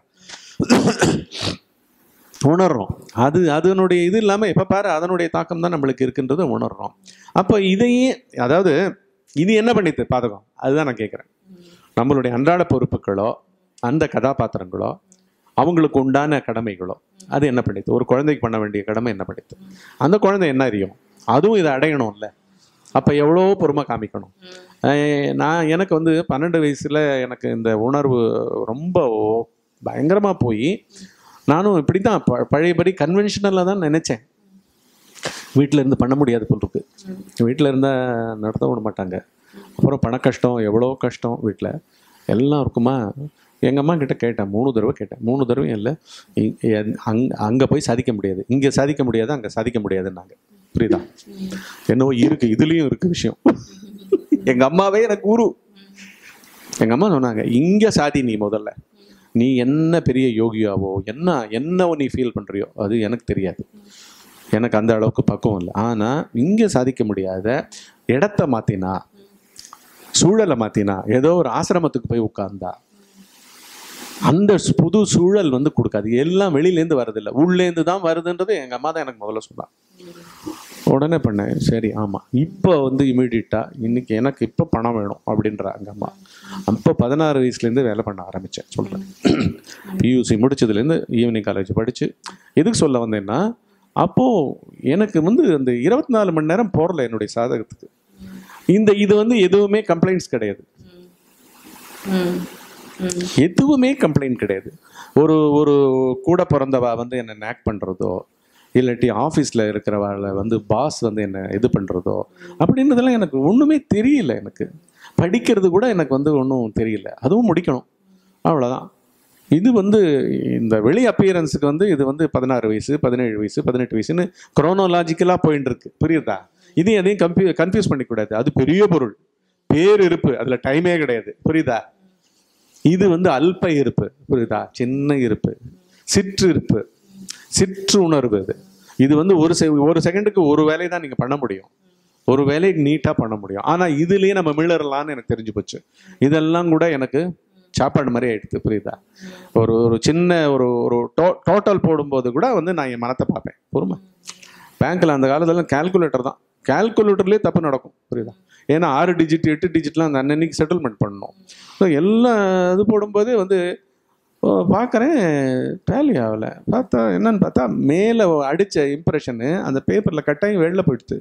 உணர்றோம். அதனுடைய இது இல்லாமல் எப்போ பாரு அதனுடைய தாக்கம் தான் நம்மளுக்கு இருக்குன்றதை உணர்றோம். அப்போ இதையே, அதாவது இது என்ன பண்ணிட்டு பாதகம், அதுதான் நான் கேட்குறேன். நம்மளுடைய அன்றாட பொறுப்புகளோ அந்த கதாபாத்திரங்களோ அவங்களுக்கு உண்டான கடமைகளோ அது என்ன பண்ணிட்டு, ஒரு குழந்தைக்கு பண்ண வேண்டிய கடமை என்ன பண்ணிட்டு, அந்த குழந்தை என்ன அறியும், அதுவும் இதை அடையணும்ல. அப்போ எவ்வளோ பொறுமை காமிக்கணும். எனக்கு வந்து 12 வயசில் எனக்கு இந்த உணர்வு ரொம்ப பயங்கரமாக போய், நானும் இப்படி தான் பழையபடி கன்வென்ஷனலாக தான் நினச்சேன். வீட்டில் இருந்து பண்ண முடியாது போல் இருக்கு. வீட்டில் இருந்தால் நடத்த விட மாட்டாங்க. அப்புறம் பண கஷ்டம், எவ்வளோ கஷ்டம் வீட்டில் எல்லாம் இருக்குமா. எங்கள் அம்மா கிட்ட கேட்டேன், 3 தடவை கேட்டேன். 3 தடவையும் இல்லை, அங்கே போய் சாதிக்க முடியாது, இங்கே சாதிக்க முடியாது, அங்கே சாதிக்க முடியாதுன்னாங்க. புரியுதா? என்னவோ இருக்குது, இதுலேயும் இருக்குது விஷயம். எங்கள் அம்மாவே எனக்கு குரு. எங்கள் அம்மா சொன்னாங்க, இங்கே சாதி, நீ முதல்ல நீ என்ன பெரிய யோகியாவோ என்ன நீ ஃபீல் பண்ணுறியோ அது எனக்கு தெரியாது, எனக்கு அந்த அளவுக்கு பக்குவம் இல்லை. ஆனால் இங்கே சாதிக்க முடியாத இடத்த மாற்றினா, சூழலை மாற்றினா, ஏதோ ஒரு ஆசிரமத்துக்கு போய் உட்கார்ந்தா அந்த புது சூழல் வந்து கொடுக்காது. எல்லாம் வெளியிலேருந்து வரதில்லை, உள்ளேருந்து தான் வருதுன்றது எங்கள் அம்மா தான் எனக்கு முதல்ல சொன்னான். உடனே பண்ணேன், சரி ஆமாம், இப்போ வந்து இமீடியட்டாக இன்னைக்கு எனக்கு இப்போ பணம் வேணும் அப்படின்ற எங்கள் அம்மா. அப்போ 16 வயசுலேருந்து வேலை பண்ண ஆரம்பித்தேன். சொல்கிறேன், பியூசி முடிச்சதுலேருந்து ஈவினிங் காலேஜ் படித்து. எதுக்கு சொல்ல வந்தேன்னா, அப்போது எனக்கு வந்து அந்த 24 மணி நேரம் போகல என்னுடைய சாதகத்துக்கு. இது வந்து எதுவுமே கம்ப்ளைண்ட்ஸ் கிடையாது, எதுவுமே கம்ப்ளைண்ட் கிடையாது. ஒரு கூட பிறந்தவா வந்து என்னை நேக் பண்ணுறதோ, இல்லாட்டி ஆஃபீஸில் இருக்கிறவாளை வந்து பாஸ் வந்து என்னை இது பண்ணுறதோ அப்படின்றதெல்லாம் எனக்கு ஒன்றுமே தெரியல. எனக்கு படிக்கிறது கூட எனக்கு வந்து ஒன்றும் தெரியல, அதுவும் முடிக்கணும், அவ்வளோதான். இது வந்து இந்த வெளி அப்பியரன்ஸுக்கு வந்து இது வந்து 16 வயசு 17 வயசு 18 வயசுன்னு குரோனோலாஜிக்கலாக போயின்னு இருக்கு. புரியுதா? எதையும் கன்ஃபியூஸ் பண்ணிக்கூடாது. அது பெரிய பொருள், பேரிருப்பு, அதில் டைமே கிடையாது. புரியுதா? இது வந்து அல்ப இருப்பு. புரியுதா? சின்ன இருப்பு, சிற்றிருப்பு, சிற்று உணர்வு. இது வந்து ஒரு செகண்டுக்கு ஒரு வேலையை தான் நீங்கள் பண்ண முடியும், ஒரு வேலையை நீட்டாக பண்ண முடியும். ஆனால் இதுலேயே நம்ம மிளறலான்னு எனக்கு தெரிஞ்சு போச்சு. இதெல்லாம் கூட எனக்கு சாப்பாடு மாதிரி ஆயிடுது. புரியுதா? ஒரு சின்ன ஒரு டோட்டல் போடும்போது கூட வந்து நான் என் மனத்தை பார்ப்பேன். பொறுமை. பேங்க்கில் அந்த காலத்தில் கால்குலேட்டர் தான், கால்குலேட்டர்லேயே தப்பு நடக்கும். புரியுதா? ஏன்னா 6 டிஜிட் 8 டிஜிட்லாம் அந்த அன்னன்னைக்கு செட்டில்மெண்ட் பண்ணணும். ஸோ எல்லாம் இது போடும்போது வந்து பார்க்குறேன், டேலி ஆகலை. என்னன்னு பார்த்தா மேலே அடித்த இம்ப்ரெஷனு அந்த பேப்பரில் கட்டாயம் வெளில போயிடுது.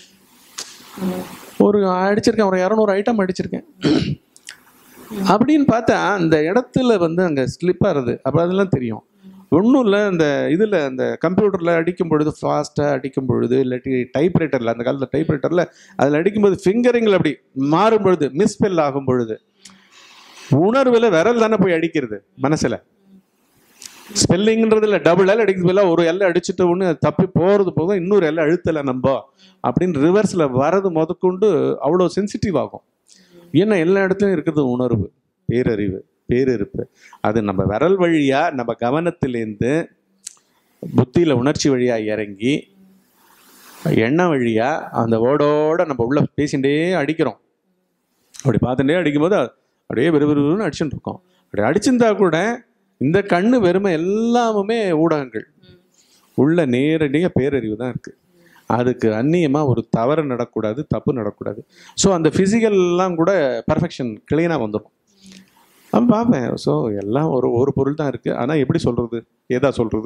அடிச்சிருக்கேன், ஒரு 200 ஐட்டம் அடிச்சிருக்கேன். அப்படின்னு பார்த்தா அந்த இடத்துல வந்து அங்கே ஸ்லிப் ஆகுது. அப்போ அதெல்லாம் தெரியும். ஒன்றும் இல்லை, அந்த இதில் அந்த கம்ப்யூட்டரில் அடிக்கும் பொழுது ஃபாஸ்ட்டாக அடிக்கும் பொழுது, இல்லாட்டி டைப்ரைட்டரில், அந்த காலத்தில் டைப்ரைட்டரில் அதில் அடிக்கும்போது ஃபிங்கரிங்கில் அப்படி மாறும் பொழுது, மிஸ்பெல் ஆகும் பொழுது, உணர்வில் விரல் தானே போய் அடிக்கிறது மனசில். ஸ்பெல்லிங்கிறதுல டபுள் எல் அடிக்கிறது, ஒரு எல்லை அடிச்சுட்டு ஒன்று தப்பி போகிறது போதும், இன்னொரு எல்லை அழுத்தலை நம்ம அப்படின்னு ரிவர்ஸில் வரது முதற்கொண்டு அவ்வளோ சென்சிட்டிவ் ஆகும். ஏன்னா எல்லா இடத்துலையும் இருக்கிறது உணர்வு, பேரறிவு, பேரிருப்பு. அது நம்ம விரல் வழியாக நம்ம கவனத்திலேருந்து புத்தியில் உணர்ச்சி வழியாக இறங்கி எண்ணெய் வழியாக அந்த ஓடோட நம்ம உள்ள பேசிகிட்டே அடிக்கிறோம். அப்படி பார்த்துட்டே அடிக்கும்போது அப்படியே விறுவிறுன்னு அடிச்சுட்டு இருக்கோம். அப்படி அடிச்சிருந்தா கூட இந்த கண்ணு வெறுமை எல்லாமே ஊடகங்கள், உள்ள நேரடியாக பேரறிவு தான் இருக்குது. அதுக்கு அந்நியமாக ஒரு தவறு நடக்கூடாது, தப்பு நடக்கூடாது. ஸோ அந்த ஃபிசிக்கல்லாம் கூட பர்ஃபெக்ஷன் கிளீனாக வந்துடும். அப்போ பார்ப்பேன், ஸோ எல்லாம் ஒரு பொருள் தான் இருக்குது. ஆனால் எப்படி சொல்கிறது, ஏதா சொல்கிறது?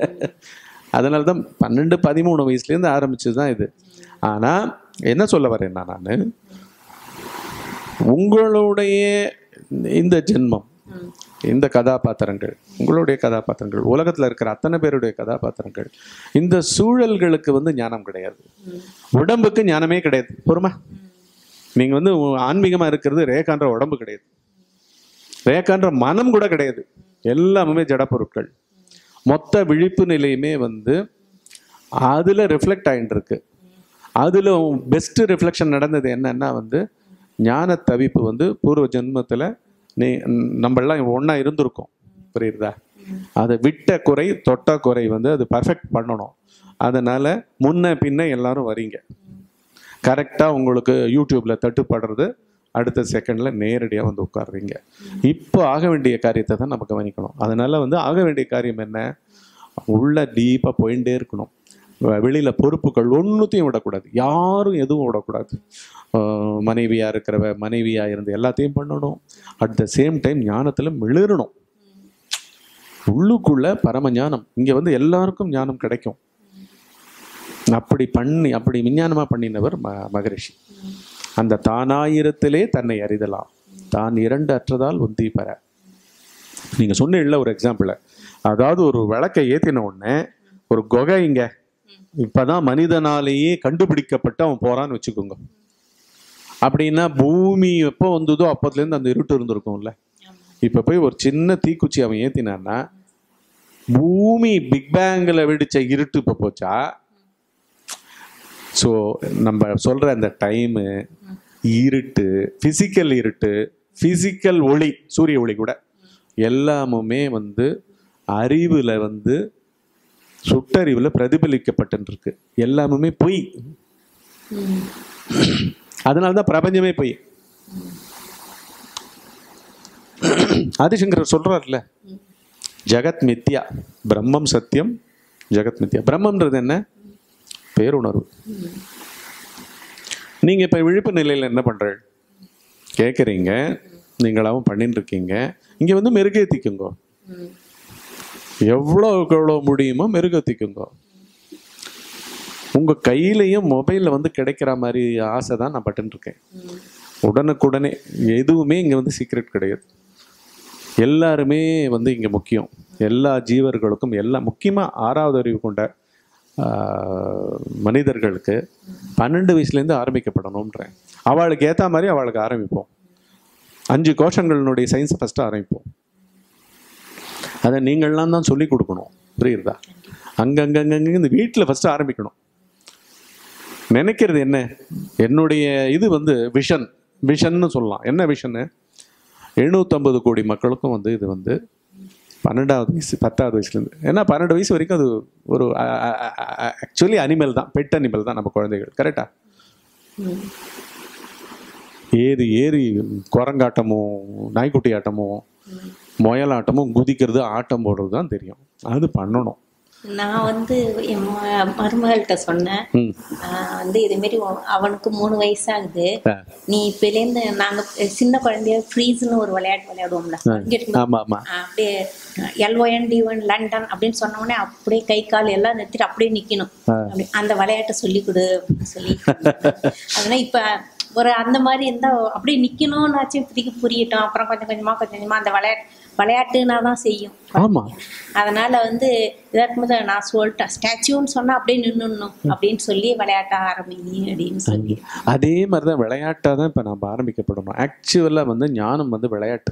அதனால தான் 12-13 வயசுலேருந்து ஆரம்பிச்சது தான் இது. ஆனால் என்ன சொல்ல வரேன்னா, நான் உங்களுடைய இந்த ஜென்மம் இந்த கதாபாத்திரங்கள், உங்களுடைய கதாபாத்திரங்கள், உலகத்துல இருக்கிற அத்தனை பேருடைய கதாபாத்திரங்கள், இந்த சூழல்களுக்கு வந்து ஞானம் கிடையாது. உடம்புக்கு ஞானமே கிடையாது. பொறுமா, நீங்க வந்து ஆன்மீகமா இருக்கிறது ரேகான்ற உடம்பு கிடையாது, ரேகான்ற மனம் கூட கிடையாது. எல்லாமே ஜட பொருட்கள். மொத்த விழிப்பு நிலையுமே வந்து அதுல ரிஃப்ளெக்ட் ஆகிட்டு இருக்கு. அதுல பெஸ்ட் ரிஃப்ளெக்ஷன் நடந்தது என்னன்னா வந்து ஞான தவிப்பு வந்து பூர்வ ஜென்மத்துல நம்மளாம் ஒன்றா இருந்திருக்கோம், புரியுதா? அதை விட்ட குறை தொட்ட குறை வந்து அது பர்ஃபெக்ட் பண்ணணும். அதனால முன்ன பின்ன எல்லாரும் வரீங்க. கரெக்டாக உங்களுக்கு யூடியூப்ல தட்டுப்படுறது அடுத்த செகண்ட்ல நேரடியாக வந்து உட்காடுறீங்க. இப்போ ஆக வேண்டிய காரியத்தை தான் நம்ம கவனிக்கணும். அதனால வந்து ஆக வேண்டிய காரியம் என்ன? உள்ள டீப்பாக போயிட்டே இருக்கணும். வெளியில பொறுப்புகள் ஒன்றுத்தையும் விடக்கூடாது, யாரும் எதுவும் விடக்கூடாது. மனைவியா இருக்கிறவ மனைவியா இருந்து எல்லாத்தையும் பண்ணணும். அட் த சேம் டைம் ஞானத்துல மிளறணும். உள்ளுக்குள்ள பரம ஞானம். இங்க வந்து எல்லாருக்கும் ஞானம் கிடைக்கும். அப்படி விஞ்ஞானமா பண்ணினவர் மகரிஷி. அந்த தானாயிரத்திலே தன்னை அறிதலாம், தான் இரண்டு அற்றதால் உந்தி பெற. நீங்க சொன்ன இல்லை ஒரு எக்ஸாம்பிள், அதாவது ஒரு விளக்கை ஏத்தின உடனே ஒரு குகை இங்க இப்பதான் மனிதனாலேயே கண்டுபிடிக்கப்பட்டு அவன் போறான்னு வச்சுக்கோங்க. அப்படின்னா பூமி எப்போ வந்ததோ அப்போதுலேருந்து அந்த இருட்டு இருந்திருக்கும்ல. இப்போ போய் ஒரு சின்ன தீக்குச்சி அவன் ஏற்றினான்னா பூமி பிக் பேங்கில் வெடிச்ச இருட்டு இப்போ போச்சா? ஸோ நம்ம சொல்கிற அந்த டைமு, இருட்டு, ஃபிசிக்கல் இருட்டு, ஃபிசிக்கல் ஒளி, சூரிய ஒளி கூட எல்லாமுமே வந்து அறிவில் வந்து சுட்டறிவில் பிரதிபலிக்கப்பட்டு எல்லாமுமே பொய். அதனால்தான் பிரபஞ்சமே பொய். ஆதிசங்கரர் சொல்றாருல, ஜகத் மித்யா பிரம்மம் சத்தியம், ஜகத் மித்யா. பிரம்மம்ன்றது என்ன? பேருணர்வு. நீங்க இப்ப விழிப்பு நிலையில என்ன பண்ற கேட்குறீங்க, நீங்களாவும் பண்ணிட்டு இருக்கீங்க. இங்க வந்து மெருகேத்திக்குங்க, எவ்வளோ முடியுமோ மெருகேத்திக்குங்க. உங்க கையிலையும் மொபைல்ல வந்து கிடைக்கிற மாதிரி ஆசை தான் நான் பட்டு இருக்கேன். உடனுக்குடனே எதுவுமே இங்க வந்து சீக்ரெட் கிடையாது. எல்லாருமே வந்து இங்க முக்கியம். எல்லா ஜீவர்களுக்கும், எல்லா முக்கியமா 6வது அறிவு கொண்ட மனிதர்களுக்கு 12 வயசுலேருந்து ஆரம்பிக்கப்படணும்ன்றேன். அவளுக்கு ஏற்ற மாதிரி அவளுக்கு ஆரம்பிப்போம். 5 கோஷங்களினுடைய சயின்ஸை ஃபஸ்ட்டு ஆரம்பிப்போம். அதை நீங்கள்லாம் தான் சொல்லி கொடுக்கணும், புரியுறதா? அங்கங்கங்க இந்த வீட்டில் ஃபஸ்ட்டு ஆரம்பிக்கணும். நினைக்கிறது என்ன? என்னுடைய இது வந்து விஷன்னு சொல்லலாம். என்ன விஷன்னு? 750 கோடி மக்களுக்கும் வந்து இது வந்து 12வது வயசு 10வது வயசுலேருந்து, ஏன்னா 12 வயசு வரைக்கும் அது ஒரு ஆக்சுவலி அனிமல் தான், பெட் அனிமல் தான் நம்ம குழந்தைகள். கரெக்டா? ஏறி குரங்காட்டமும் நாய்க்குட்டி ஆட்டமும் முயலாட்டமும் குதிக்கிறது ஆட்டம் போடுறது தான் தெரியும். அது பண்ணணும். நான் வந்து என் மருமகள்கிட்ட சொன்னேன், வந்து இதுமாரி அவனுக்கு 3 வயசாகுது, நீ இப்பலேருந்து நாங்கள் சின்ன குழந்தைய ஃப்ரீஸ்னு ஒரு விளையாட்டு விளையாடுவோம்ல, அப்படியே LOND1 லண்டன் அப்படின்னு சொன்னோடனே அப்படியே கை கால் எல்லாம் நிறுத்திட்டு அப்படியே நிற்கணும், அப்படி அந்த விளையாட்டை சொல்லி கொடு அப்படின்னு சொல்லி. அதனால் இப்போ ஒரு அந்த மாதிரி இருந்தால் அப்படியே நிற்கணும்னாச்சும் இப்போதைக்கு புரியட்டும், அப்புறம் கொஞ்சம் கொஞ்சமாக அந்த விளையாட்டுனா தான் செய்யும். ஆமாம், அதனால வந்து இதாக்கும்போது நான் சொல்லிட்டேன், ஸ்டாச்சுன்னு சொன்னால் அப்படியே நின்றுணும் அப்படின்னு சொல்லி விளையாட்ட ஆரம்பிங்க அப்படின்னு சொல்லி. அதே மாதிரி தான் விளையாட்டாக தான் இப்போ நம்ம ஆரம்பிக்கப்படணும். ஆக்சுவலாக வந்து ஞானம் வந்து விளையாட்டு,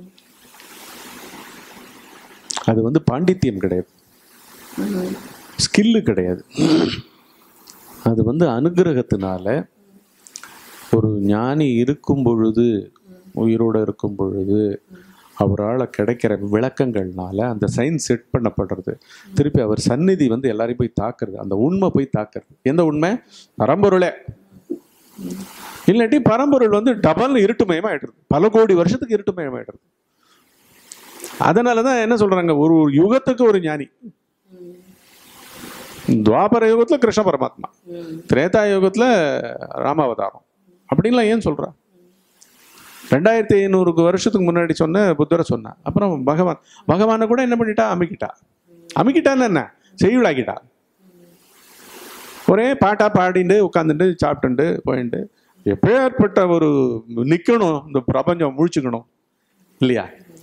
அது வந்து பாண்டித்தியம் கிடையாது, ஸ்கில்லு கிடையாது. அது வந்து அனுகிரகத்தினால ஒரு ஞானி இருக்கும் பொழுது, உயிரோடு இருக்கும் பொழுது அவரால் கிடைக்கிற விளக்கங்கள்னால அந்த சயின்ஸ் செட் பண்ணப்படுறது. திருப்பி அவர் சந்நிதி வந்து எல்லாரையும் போய் தாக்குறது, அந்த உண்மை போய் தாக்குறது. எந்த உண்மை? பரம்பொருளே. இல்லாட்டி பரம்பொருள் வந்து டபுள் இருட்டுமயமாயிடுறது, பல கோடி வருஷத்துக்கு இருட்டுமயமாயிடுறது. அதனால தான் என்ன சொல்றாங்க, ஒரு யுகத்துக்கு ஒரு ஞானி. துவாபர யுகத்துல கிருஷ்ண பரமாத்மா, திரேதா யுகத்துல ராமாவதாரம் அப்படின்லாம் ஏன் சொல்றா? 2500 வருஷத்துக்கு முன்னாடி சொன்ன புத்தரை சொன்னா. அப்புறம் பகவானை கூட என்ன பண்ணிட்டா? அமிக்கிட்டான்னு என்ன செய்யுளாக்கிட்டா. ஒரே பாட்டா பாடிட்டு உட்காந்துட்டு சாப்பிட்டுட்டு போயிட்டு எப்பேற்பட்ட ஒரு நிக்கணும், இந்த பிரபஞ்சம் முழிச்சுக்கணும் இல்லையா?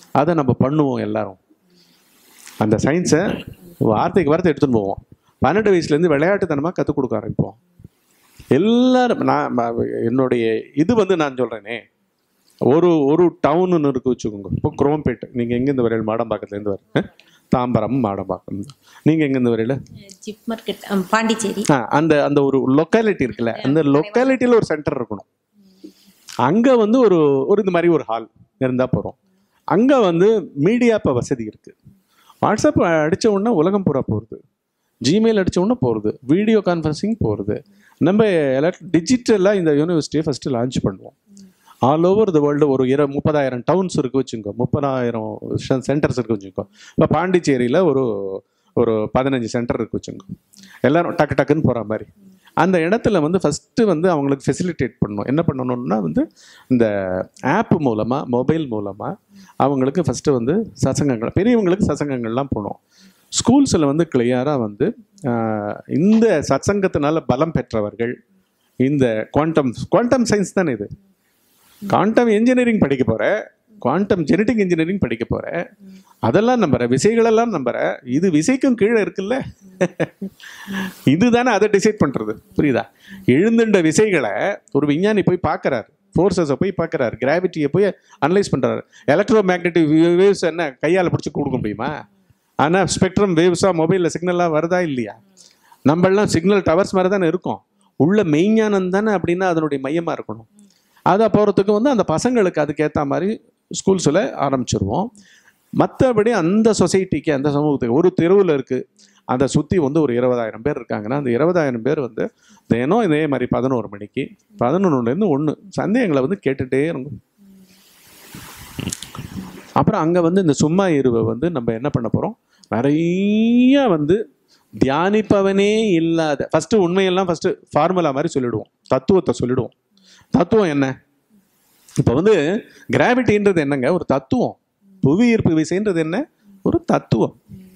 அதை நம்ம பண்ணுவோம் எல்லாரும். அந்த சயின்ஸை வார்த்தைக்கு வார்த்தை எடுத்துன்னு போவோம். 12 வயசுலேருந்து விளையாட்டுத்தனமாக கற்றுக் கொடுக்க ஆரம்பிப்போம் எல்லாரும். என்னுடைய இது நான் சொல்கிறேனே, ஒரு டவுன்னு இருக்கு வச்சுக்கோங்க. இப்போ குரோம்பேட்டு, நீங்கள் எங்கேருந்து வரையில்? மாடம்பாக்கத்துலேருந்து வர தாம்பரம், மாடம்பாக்கம். நீங்கள் எங்கேருந்து வரையில்? ஜிப் மார்க்கெட், பாண்டிச்சேரி. அந்த அந்த ஒரு லொக்காலிட்டி இருக்குல்ல, அந்த லொக்காலிட்டியில் ஒரு சென்டர் இருக்கணும். அங்கே ஒரு இந்த மாதிரி ஒரு ஹால் இருந்தால் போகிறோம். அங்கே மீடியா இப்போ வசதி இருக்குது. வாட்ஸ்அப் அடித்த உடனே உலகம் பூரா போகிறது, ஜிமெயில் அடித்த உடனே போகிறது, வீடியோ கான்ஃபரன்சிங் போகிறது. நம்ம டிஜிட்டலாக இந்த யூனிவர்சிட்டியை ஃபஸ்ட்டு லான்ச் பண்ணுவோம். ஆல் ஓவர் த வேர்ல்டு ஒரு 30,000 டவுன்ஸ் இருக்குது வச்சுக்கோ, 30,000 சென்டர்ஸ் இருக்குது வச்சுக்கோ. இப்போ பாண்டிச்சேரியில் ஒரு 15 சென்டர் இருக்குது வச்சுக்கோ. எல்லோரும் டக்கு டக்குன்னு போகிற மாதிரி அந்த இடத்துல ஃபஸ்ட்டு அவங்களுக்கு ஃபெசிலிட்டேட் பண்ணணும். என்ன பண்ணணும்னா இந்த ஆப் மூலமாக, மொபைல் மூலமாக அவங்களுக்கு ஃபஸ்ட்டு சசங்கங்கள், பெரியவங்களுக்கு சசங்கங்கள்லாம் போகணும். ஸ்கூல்ஸில் கிளியராக இந்த சத்சங்கத்தினால பலம் பெற்றவர்கள், இந்த குவாண்டம் சயின்ஸ் தானே இது, குவாண்டம் இன்ஜினியரிங் படிக்க போகிற, குவாண்டம் ஜெனட்டிக் இன்ஜினியரிங் படிக்க போகிற, அதெல்லாம் நம்புற, விசைகளெல்லாம் நம்புற. இது விசைக்கும் கீழே இருக்குல்ல, இதுதானே அதை டிசைட் பண்ணுறது. புரியுதா? எழுந்துட்ட விசைகளை ஒரு விஞ்ஞானி போய் பார்க்குறாரு, ஃபோர்ஸஸை போய் பார்க்குறாரு, கிராவிட்டியை போய் அனலைஸ் பண்ணுறாரு. எலக்ட்ரோ மேக்னெட்டிக் வேவ்ஸ் என்ன கையால் பிடிச்சி கொடுக்க முடியுமா? ஆனால் ஸ்பெக்ட்ரம் வேவ்ஸாக மொபைலில் சிக்னலாக வருதா இல்லையா? நம்மளாம் சிக்னல் டவர்ஸ் மாதிரி தானே இருக்கும். உள்ள மெய்ஞானம் தானே அப்படின்னா அதனுடைய மையமாக இருக்கணும். அதை போகிறதுக்கு அந்த பசங்களுக்கு அதுக்கேற்ற மாதிரி ஸ்கூல்ஸில் ஆரம்பிச்சிருவோம். மற்றபடி அந்த சொசைட்டிக்கு, அந்த சமூகத்துக்கு, ஒரு தெருவில் இருக்குது, அதை சுற்றி ஒரு 20,000 பேர் இருக்காங்கன்னா அந்த 20,000 பேர் தினம் இதே மாதிரி 11 மணிக்கு 11லேருந்து 1 சந்தேகங்களை கேட்டுகிட்டே இருக்கும். அப்புறம் அங்கே இந்த சும்மா இருவை நம்ம என்ன பண்ண போகிறோம், நிறைய தியானிப்பவனே இல்லாத, ஃபஸ்ட்டு உண்மையெல்லாம் ஃபஸ்ட்டு ஃபார்முலா மாதிரி சொல்லிவிடுவோம், தத்துவத்தை சொல்லிவிடுவோம். தத்துவம் என்ன? இப்போ கிராவிட்டின்றது என்னங்க? ஒரு தத்துவம். புவி ஈர்ப்பு விசைன்றது என்ன? ஒரு தத்துவம்.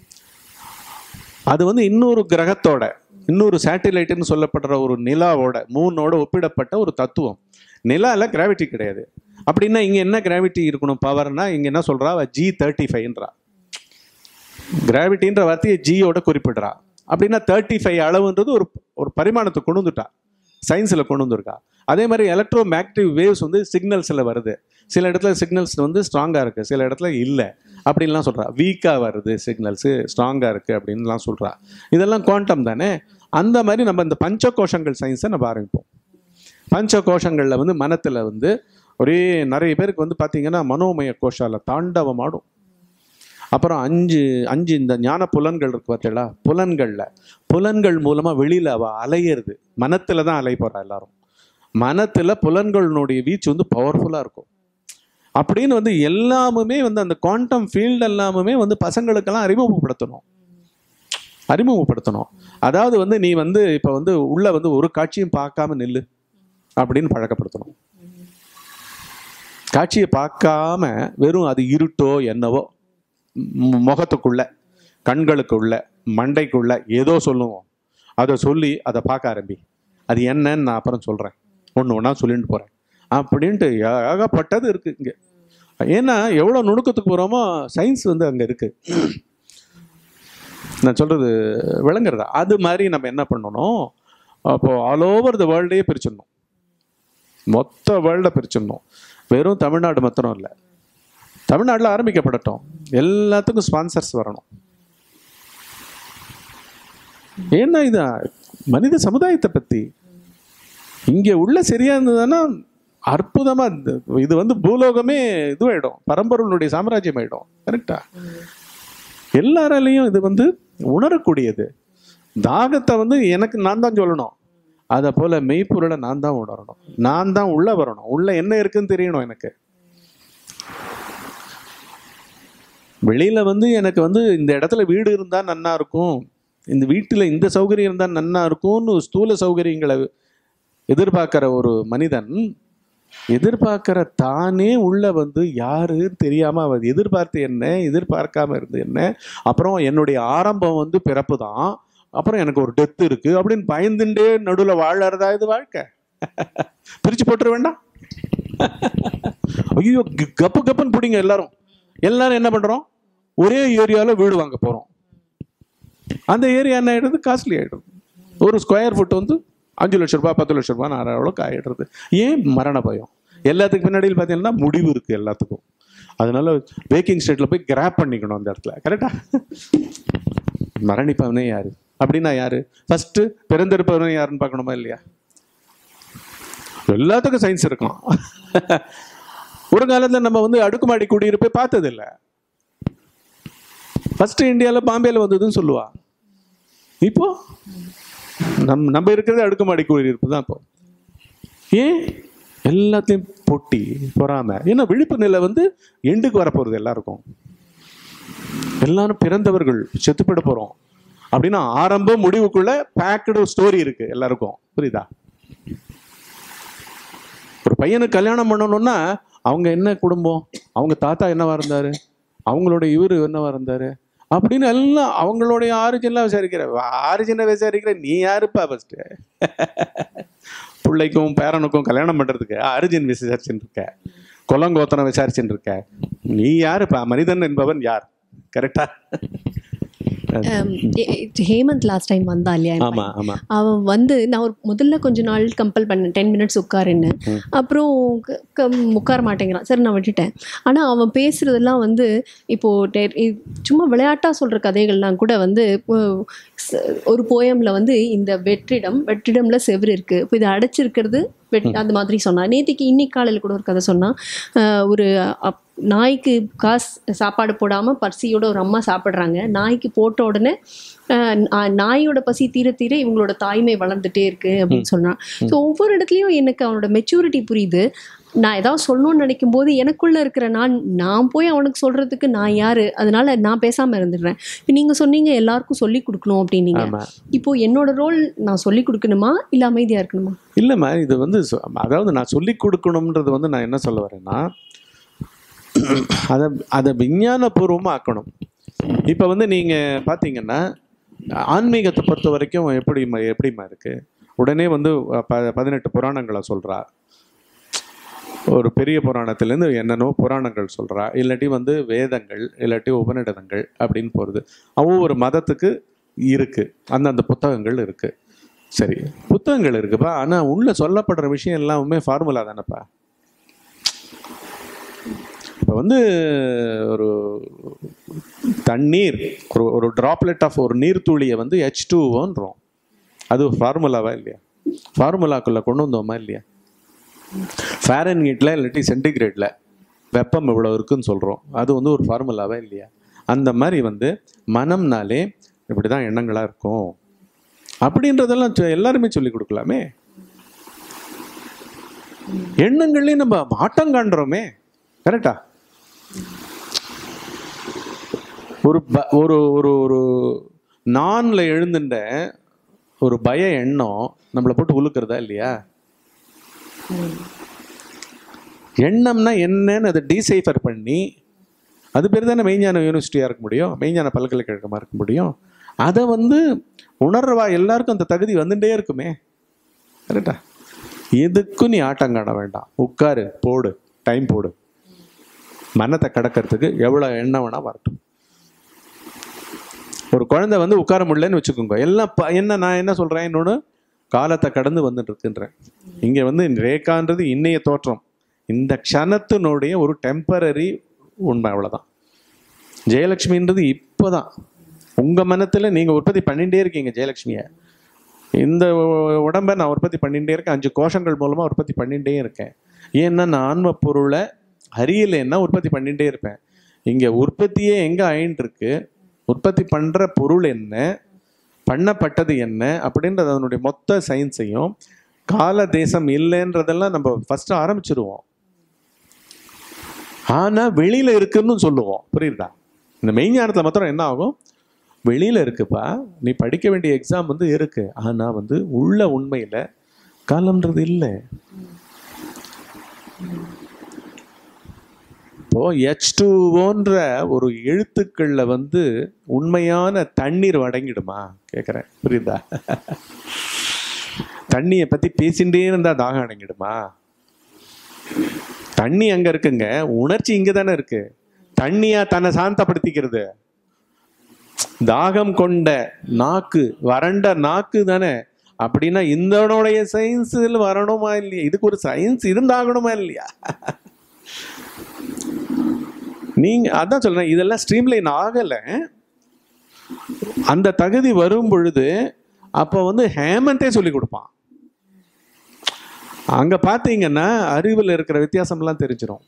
அது இன்னொரு கிரகத்தோட, இன்னொரு சேட்டிலைட்டுன்னு சொல்லப்படுற ஒரு நிலாவோட, மூனோட ஒப்பிடப்பட்ட ஒரு தத்துவம். நிலாவில் கிராவிட்டி கிடையாது. அப்படின்னா இங்கே என்ன கிராவிட்டி இருக்கணும்? பவர்னா இங்கே என்ன சொல்கிறா? G35ன்றா. கிராவிட்டின்ற வார்த்தையை ஜியோட குறிப்பிடுறா. அப்படின்னா 35 அளவுன்றது ஒரு பரிமாணத்தை கொண்டு வந்துட்டா, சயின்ஸில் கொண்டு வந்துருக்கா. அதே மாதிரி எலக்ட்ரோ மேக்னெட்டிக் வேவ்ஸ் சிக்னல்ஸில் வருது. சில இடத்துல சிக்னல்ஸ் ஸ்ட்ராங்காக இருக்குது, சில இடத்துல இல்லை அப்படின்லாம் சொல்கிறா. வீக்காக வருது சிக்னல்ஸு, ஸ்ட்ராங்காக இருக்குது அப்படின்லாம் சொல்கிறா. இதெல்லாம் குவாண்டம் தானே. அந்த மாதிரி நம்ம இந்த பஞ்சகோஷங்கள் சயின்ஸை நம்ம ஆரம்பிப்போம். பஞ்சகோஷங்களில் மனத்தில் ஒரே நிறைய பேருக்கு பார்த்தீங்கன்னா மனோமய கோஷால தாண்டவம் ஆடும். அப்புறம் 5 இந்த ஞான புலன்கள் இருக்கு பார்த்தீங்களா, புலன்கள் மூலமாக வெளியில் அலையிறது. மனத்தில் தான் அலை போகிறா எல்லாரும். மனத்தில் புலன்களினுடைய வீச்சு பவர்ஃபுல்லாக இருக்கும். அப்படின்னு எல்லாமுமே அந்த குவாண்டம் ஃபீல்டு எல்லாமுமே பசங்களுக்கெல்லாம் அறிமுகப்படுத்தணும். அதாவது நீ இப்போ உள்ள ஒரு காட்சியும் பார்க்காம நில்லு அப்படின்னு பழக்கப்படுத்தணும். காட்சியை பார்க்காம வெறும் அது இருட்டோ என்னவோ முகத்துக்குள்ள, கண்களுக்குள்ள, மண்டைக்குள்ள ஏதோ சொல்லுவோம், அதை சொல்லி அதை பார்க்க ஆரம்பி. அது என்னன்னு நான் அப்புறம் சொல்கிறேன், ஒன்று ஒன்றா சொல்லிட்டு போகிறேன் அப்படின்ட்டு ஏகப்பட்டது இருக்குது இங்கே. ஏன்னா எவ்வளோ நுணுக்கத்துக்கு போகிறோமோ சயின்ஸ் அங்கே இருக்குது. நான் சொல்கிறது விளங்குறதா? அது மாதிரி நம்ம என்ன பண்ணணும், அப்போது ஆல் ஓவர் த வேர்ல்டையே பிரிச்சிடணும், மொத்த வேர்ல்டை பிரிச்சிடணும். வெறும் தமிழ்நாடு மாத்திரம் இல்லை, தமிழ்நாட்டில் ஆரம்பிக்கப்படட்டும், எல்லாத்துக்கும் ஸ்பான்சர்ஸ் வரணும். ஏன்னா இது மனித சமுதாயத்தை பற்றி இங்கே உள்ள சரியா இருந்ததுன்னா அற்புதமாக இது பூலோகமே இதுவாயிடும், பரம்பொருளுடைய சாம்ராஜ்யம் ஆயிடும். கரெக்டா? எல்லாராலையும் இது உணரக்கூடியது. தாகத்தை எனக்கு நான் தான் சொல்லணும், அதை போல மெய்ப்பொருளை நான் தான் உணரணும், நான் தான் உள்ள வரணும், உள்ள என்ன இருக்குன்னு தெரியணும் எனக்கு. வெளியில எனக்கு இந்த இடத்துல வீடு இருந்தா நன்னா இருக்கும், இந்த வீட்டில் இந்த சௌகரியம் இருந்தா நன்னா இருக்கும்னு ஸ்தூல சௌகரியங்களை எதிர்பார்க்கிற ஒரு மனிதன் எதிர்பார்க்கிற தானே உள்ள யாருன்னு தெரியாம அவர் எதிர்பார்த்து என்ன, எதிர்பார்க்காம இருந்து என்ன, அப்புறம் என்னுடைய ஆரம்பம் பிறப்பு தான், அப்புறம் எனக்கு ஒரு டெத் இருக்கு அப்படின்னு பயந்துட்டே நடுவில் வாழறதா இது வாழ்க்கை? பிரிச்சு போட்டுற வேண்டாம். ஐயோ கப்பு கப்புன்னு பிடிங்க எல்லாரும். எல்லாரும் என்ன பண்றோம், ஒரே ஏரியாவில் வீடு வாங்க போறோம். அந்த ஏரியா என்ன ஆயிடுறது, காஸ்ட்லி ஆயிடுறது. ஒரு ஸ்கொயர் ஃபுட் வந்து 5 லட்சம் ரூபாய் 10 லட்சம் ரூபாய் அளவுக்கு ஆயிடுறது. ஏன்? மரண பயம். எல்லாத்துக்கு பின்னாடியில் பார்த்தீங்கன்னா முடிவு இருக்கு எல்லாத்துக்கும். அதனால வேக்கிங் ஸ்டேட்ல போய் கிராப் பண்ணிக்கணும் அந்த இடத்துல. கரெக்டா? மரணிப்பவனே யாரு அப்படின்னா யாரு? ஃபர்ஸ்ட் பிறந்திருப்பவனே யாருன்னு பார்க்கணுமா இல்லையா? எல்லாத்துக்கும் சயின்ஸ் இருக்கும். ஒரு காலத்துல நம்ம வந்து அடுக்குமாடி குடியிருப்பை பார்த்தது இல்லை. ஃபர்ஸ்ட் இந்தியாவில் பாம்பேல வந்ததுன்னு சொல்லுவா. இப்போ நம்ம இருக்கிறது அடுக்குமாடி குடியிருப்பு தான். இப்போ ஏன்? எல்லாத்தையும் பொட்டி பொறாம. ஏன்னா விழிப்பு நிலை வந்து எண்டுக்கு வரப்போறது எல்லாருக்கும். எல்லாரும் பிறந்தவர்கள் செத்துப்பட போறோம் அப்படின்னா ஆரம்ப முடிவுக்குள்ள பேக்கடு ஸ்டோரி இருக்கு எல்லாருக்கும். புரியுதா? ஒரு பையனுக்கு கல்யாணம் பண்ணணும்னா அவங்க என்ன குடும்பம், அவங்க தாத்தா என்னவா இருந்தாரு, அவங்களோட இவரு என்னவா இருந்தாரு அப்படின்னு எல்லாம் அவங்களுடைய ஆரிஜின்லாம் விசாரிக்கிற நீ யாருப்பா ஃபர்ஸ்ட்? பிள்ளைக்கும் பேரனுக்கும் கல்யாணம் பண்றதுக்கு ஆரிஜின் விசாரிச்சுட்டு இருக்க, குலங்கோத்தனம் விசாரிச்சுட்டு இருக்க. நீ யாருப்பா? மனிதன் என்பவன் யார்? கரெக்டா? ஹேமந்த் லாஸ்ட் டைம் வந்தா இல்லையா? ஆமா ஆமா. அவன் வந்து நான் ஒரு முதல்ல கொஞ்ச நாள் கம்பல் பண்ணேன் 10 மினிட்ஸ் உட்காருன்னு. அப்புறம் உட்கார மாட்டேங்கிறான். சரி நான் விட்டுட்டேன். ஆனால் அவன் பேசுறதெல்லாம் வந்து இப்போ சும்மா விளையாட்டா சொல்ற கதைகள்லாம் கூட வந்து ஒரு போயம்ல வந்து இந்த வெற்றிடம்ல செவ்வறு இருக்கு, இப்போ இதை அடைச்சிருக்கிறது அந்த மாதிரி சொன்னான். நேற்றுக்கு இன்னைக்கு காலையில் கூட ஒரு கதை சொன்னான். ஒரு நாய்க்கு சாப்பாடு போடாமல் பசியோட ஒரு அம்மா சாப்பிட்றாங்க. நாய்க்கு போட்ட உடனே நாயோட பசி தீர தீர இவங்களோட தாய்மை வளர்ந்துட்டே இருக்கு அப்படின்னு சொன்னான். ஸோ ஒவ்வொரு இடத்துலையும் எனக்கு அவனோட மெச்சூரிட்டி புரியுது. நான் ஏதாவது சொல்லணும்னு நினைக்கும் போது எனக்குள்ள இருக்கிற நான் போய் அவனுக்கு சொல்றதுக்கு நான் யாரு, அதனால நான் பேசாம இருந்துடுறேன். இப்போ நீங்க சொன்னீங்க எல்லாருக்கும் சொல்லி கொடுக்கணும் அப்படின்னீங்க. இப்போ என்னோட ரோல் நான் சொல்லி கொடுக்கணுமா இல்ல அமைதியா இருக்கணுமா? இல்லம்மா, இது வந்து அதாவது நான் சொல்லி கொடுக்கணும்ன்றது வந்து நான் என்ன சொல்ல வரேன்னா அதை விஞ்ஞானபூர்வமா ஆக்கணும். இப்போ வந்து நீங்க பாத்தீங்கன்னா ஆன்மீகத்தை பொறுத்த வரைக்கும் எப்படிமா இருக்கு, உடனே வந்து 18 புராணங்களை சொல்றா. ஒரு பெரிய புராணத்திலேருந்து என்னென்னோ புராணங்கள் சொல்றா, இல்லாட்டி வந்து வேதங்கள், இல்லாட்டி உபநிடதங்கள் அப்படின்னு போகிறது. ஒவ்வொரு மதத்துக்கு இருக்கு அந்தந்த புத்தகங்கள் இருக்கு. சரி, புத்தகங்கள் இருக்குப்பா, ஆனால் உள்ள சொல்லப்படுற விஷயம் எல்லாமே ஃபார்முலா தானேப்பா. இப்போ வந்து ஒரு தண்ணீர், ஒரு டிராப்லெட் ஆஃப் ஒரு நீர்த்துளியை வந்து H2O அது ஃபார்முலாவா இல்லையா? ஃபார்முலாக்குள்ள கொண்டு வந்தோமா இல்லையா? ஃபாரன்ஹீட்ல இல்லாட்டி சென்டிகிரேட்ல வெப்பம் இவ்வளோ இருக்குன்னு சொல்கிறோம், அது வந்து ஒரு ஃபார்முலாவா இல்லையா? அந்த மாதிரி வந்து மனம்னாலே இப்படி தான் எண்ணங்களாக இருக்கும் அப்படின்றதெல்லாம் எல்லாருமே சொல்லி கொடுக்கலாமே. எண்ணங்கள்லேயும் நம்ம மாட்டம் காண்றோமே. கரெக்டா? ஒரு ஒரு ஒரு நான்ல எழுந்துட்ட ஒரு பய எண்ணம் நம்மளை போட்டு உழுக்கிறதா இல்லையா? எண்ணம்னா என்னன்னு அதை டீசைஃபர் பண்ணி, அது பேர் தானே மெய்ஞான யூனிவர்சிட்டியாக இருக்க முடியும், மெய்ஞான பல்கலைக்கழகமாக இருக்க முடியும். அதை வந்து உணர்வா எல்லாருக்கும் அந்த தகுதி வந்துட்டே இருக்குமே. கரெக்டா? எதுக்கும் நீ ஆட்டம் காண வேண்டாம், உட்காரு, போடு, டைம் போடு. மனத்தை கடக்கிறதுக்கு எவ்வளோ எண்ணம் வேணா வரட்டும். ஒரு குழந்தை வந்து உட்கார முடியலன்னு வச்சுக்கோங்க, எல்லாம் நான் என்ன சொல்றேன், இன்னொன்று காலத்தை கடந்து வந்துட்டு இருக்குன்றேன். இங்க வந்து ரேகான்றது இன்னைய தோற்றம், இந்த க்ஷணத்தினுடைய ஒரு டெம்பரரி உண்மை, அவ்வளவுதான். ஜெயலட்சுமின்றது இப்போதான் உங்க மனத்துல நீங்க உற்பத்தி பண்ணிட்டே இருக்கீங்க ஜெயலட்சுமிய. இந்த உடம்பை நான் உற்பத்தி பண்ணிட்டே இருக்கேன், 5 கோஷங்கள் மூலமா உற்பத்தி பண்ணிட்டே இருக்கேன். ஏன்னா நான் ஆன்ம பொருளை அறியலைன்னா உற்பத்தி பண்ணிட்டே இருப்பேன். இங்க உற்பத்தியே எங்க ஆயின்னு இருக்கு, உற்பத்தி பண்ற பொருள் என்ன, பண்ணப்பட்டது என்ன அப்படின்றது அதனுடைய மொத்த சயின்ஸையும், கால தேசம் இல்லைன்றதெல்லாம் நம்ம ஃபர்ஸ்ட் ஆரம்பிச்சிருவோம். ஆனா வெளியில இருக்குன்னு சொல்லுவோம். புரியுதா? இந்த மெய்ஞானத்துல மாத்திரம் என்ன ஆகும், வெளியில இருக்குப்பா, நீ படிக்க வேண்டிய எக்ஸாம் வந்து இருக்கு, ஆனா வந்து உள்ள உண்மையில காலம்ன்றது இல்லை. இப்போ H2Oன்ற ஒரு எழுத்துக்கள்ல வந்து உண்மையான தண்ணீர் அடங்கிடுமா கேட்குறேன். புரியுதா? தண்ணியை பத்தி பேசிட்டே இருந்தா தாகம் அடங்கிடுமா? தண்ணி அங்க இருக்குங்க, உணர்ச்சி இங்க தானே இருக்கு. தண்ணியா தன்னை சாந்தப்படுத்திக்கிறது? தாகம் கொண்ட நாக்கு, வறண்ட நாக்கு தானே. அப்படின்னா இந்தனுடைய சயின்ஸில் வரணுமா இல்லையா? இதுக்கு ஒரு சயின்ஸ் இருந்தாகணுமா இல்லையா? நீங்க அதான் சொல்றேன், இதெல்லாம் ஸ்ட்ரீம்லைன் ஆகல. அந்த தகுதி வரும் பொழுது அப்ப வந்து ஹேமந்தே சொல்லி கொடுப்பான். அங்க பாத்தீங்கன்னா அறிவில் இருக்கிற வித்தியாசம்லாம் தெரிஞ்சிடும்.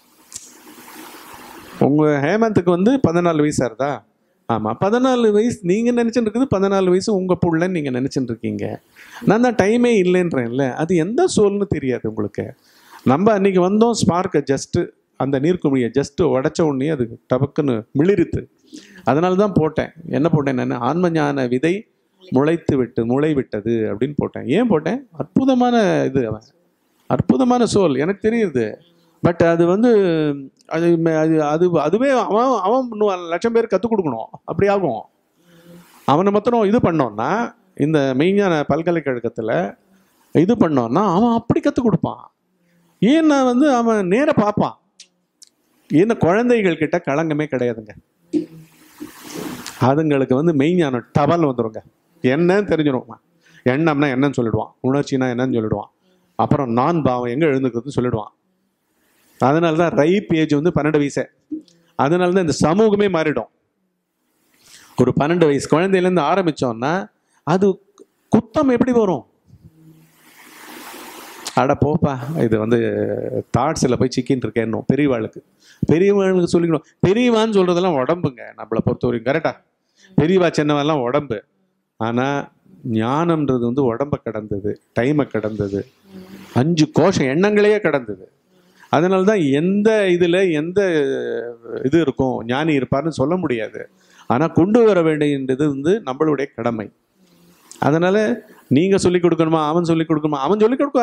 உங்க ஹேமந்துக்கு வந்து 14 வயசா இருந்தா, ஆமா 14 வயசு நீங்க நினைச்சுட்டு இருக்குது, 14 வயசு உங்க புள்ளன்னு நீங்க நினைச்சுட்டு இருக்கீங்க. நான் தான் டைமே இல்லைன்றேன்ல. அது எந்த சோல்னு தெரியாது உங்களுக்கு. நம்ம அன்னைக்கு வந்தோம், ஸ்பார்க்கை ஜஸ்ட் அந்த நீர்க்குமிழியை ஜஸ்ட் உடைச்ச உடனே அது டபக்குன்னு மிளிருத்து. அதனால தான் போட்டேன். என்ன போட்டேன் நான்? ஆன்ம ஞான விதை முளை விட்டது அப்படின்னு போட்டேன். ஏன் போட்டேன்? அற்புதமான இது, அவன் அற்புதமான சோல் எனக்கு தெரியுது. பட் அது வந்து அது அது அதுவே அவன் 1,00,000 பேர் கற்றுக் கொடுக்கணும். அப்படி ஆகும். அவனை மாத்திரம் இது பண்ணோன்னா, இந்த மெய்ஞான பல்கலைக்கழகத்தில் இது பண்ணோன்னா அவன் அப்படி கற்றுக் கொடுப்பான். ஏன்னா வந்து அவன் நேர பார்ப்பான். ஏன்னா குழந்தைகள் கிட்ட களங்கமே கிடையாதுங்க. அதுங்களுக்கு வந்து மெய்ஞானம் டபல் வந்துடுங்க. என்னன்னு தெரிஞ்சிடும். எண்ணம்னா என்னன்னு சொல்லிடுவான், உணர்ச்சினா என்னன்னு சொல்லிடுவான், அப்புறம் நான் பாவம் எங்கே எழுந்துக்கிறதுன்னு சொல்லிடுவான். அதனால தான் ரைப் ஏஜ் வந்து 12 வயசு. அதனால தான் இந்த சமூகமே மாறிடும். ஒரு 12 வயசு குழந்தையிலேருந்து ஆரம்பித்தோன்னா அது குத்தம் எப்படி வரும்? அட போப்பா, இது வந்து தாட்ஸில் போய் சிக்கின்னு இருக்கேன்னு பெரியவாளுக்கு சொல்லிக்கணும். பெரியவான்னு சொல்கிறதெல்லாம் உடம்புங்க நம்மளை பொறுத்த வரைக்கும். கரெக்டா? பெரியவா சின்னவெல்லாம் உடம்பு. ஆனால் ஞானம்ன்றது வந்து உடம்பை கடந்தது, டைமை கடந்தது, 5 கோஷம் எண்ணங்களையே கடந்தது. அதனால தான் எந்த இதில் எந்த இது இருக்கும், ஞானி இருப்பார்னு சொல்ல முடியாது. ஆனால் கொண்டு வர வேண்டியது வந்து நம்மளுடைய கடமை. அதனால நீங்க சொல்லிக் கொடுக்கணுமா, அவன் சொல்லிக் கொடுக்கணுமா? அவன் சொல்லிக் கொடுக்க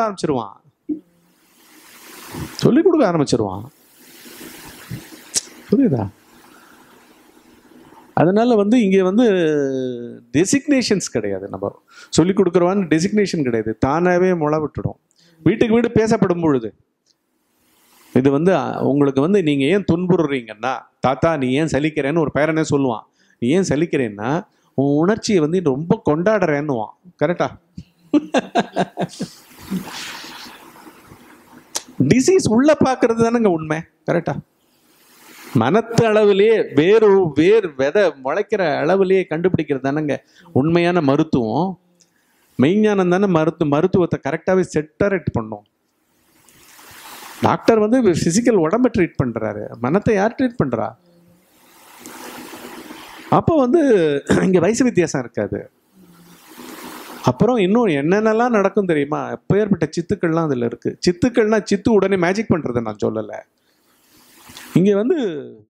ஆரம்பிச்சிருவான். புரியுதா? அதனால வந்து இங்க வந்து டெசிக்னேஷன்ஸ் கிடையாது. நம்ம சொல்லிக் கொடுக்குறவான்னு டெசிக்னேஷன் கிடையாது. தானாவே முளை விட்டுடும். வீட்டுக்கு வீடு பேசப்படும் பொழுது இது வந்து உங்களுக்கு வந்து நீங்க ஏன் துன்புறுறீங்கன்னா, தாத்தா நீ ஏன் சலிக்கிறேன்னு ஒரு பேரனே சொல்லுவான். நீ ஏன் சலிக்கிறேன்னா உன் உணர்ச்சியை வந்து ரொம்ப கொண்டாடுறேன்னுவான். கரெக்டா? டிசீஸ் உள்ள பாக்குறது தானேங்க உண்மை. கரெக்டா? மனத்து அளவிலேயே வேறு விதை முளைக்கிற அளவிலேயே கண்டுபிடிக்கிறது தானேங்க உண்மையான மருத்துவம். மெய்ஞானம் தானே மருத்துவத்தை கரெக்டாகவே செட்டரேட் பண்ணும். டாக்டர் வந்து பிசிக்கல் உடம்பை ட்ரீட் பண்றாரு, மனத்தை யார் ட்ரீட் பண்றா? அப்போ வந்து இங்க வயசு வித்தியாசம் இருக்காது. அப்புறம் இன்னும் என்னென்னலாம் நடக்கும் தெரியுமா? எப்பேற்பட்ட சித்துக்கள்லாம் அதுல இருக்கு. சித்துக்கள்னா சித்து உடனே மேஜிக் பண்றதை நான் சொல்லலை. இங்க வந்து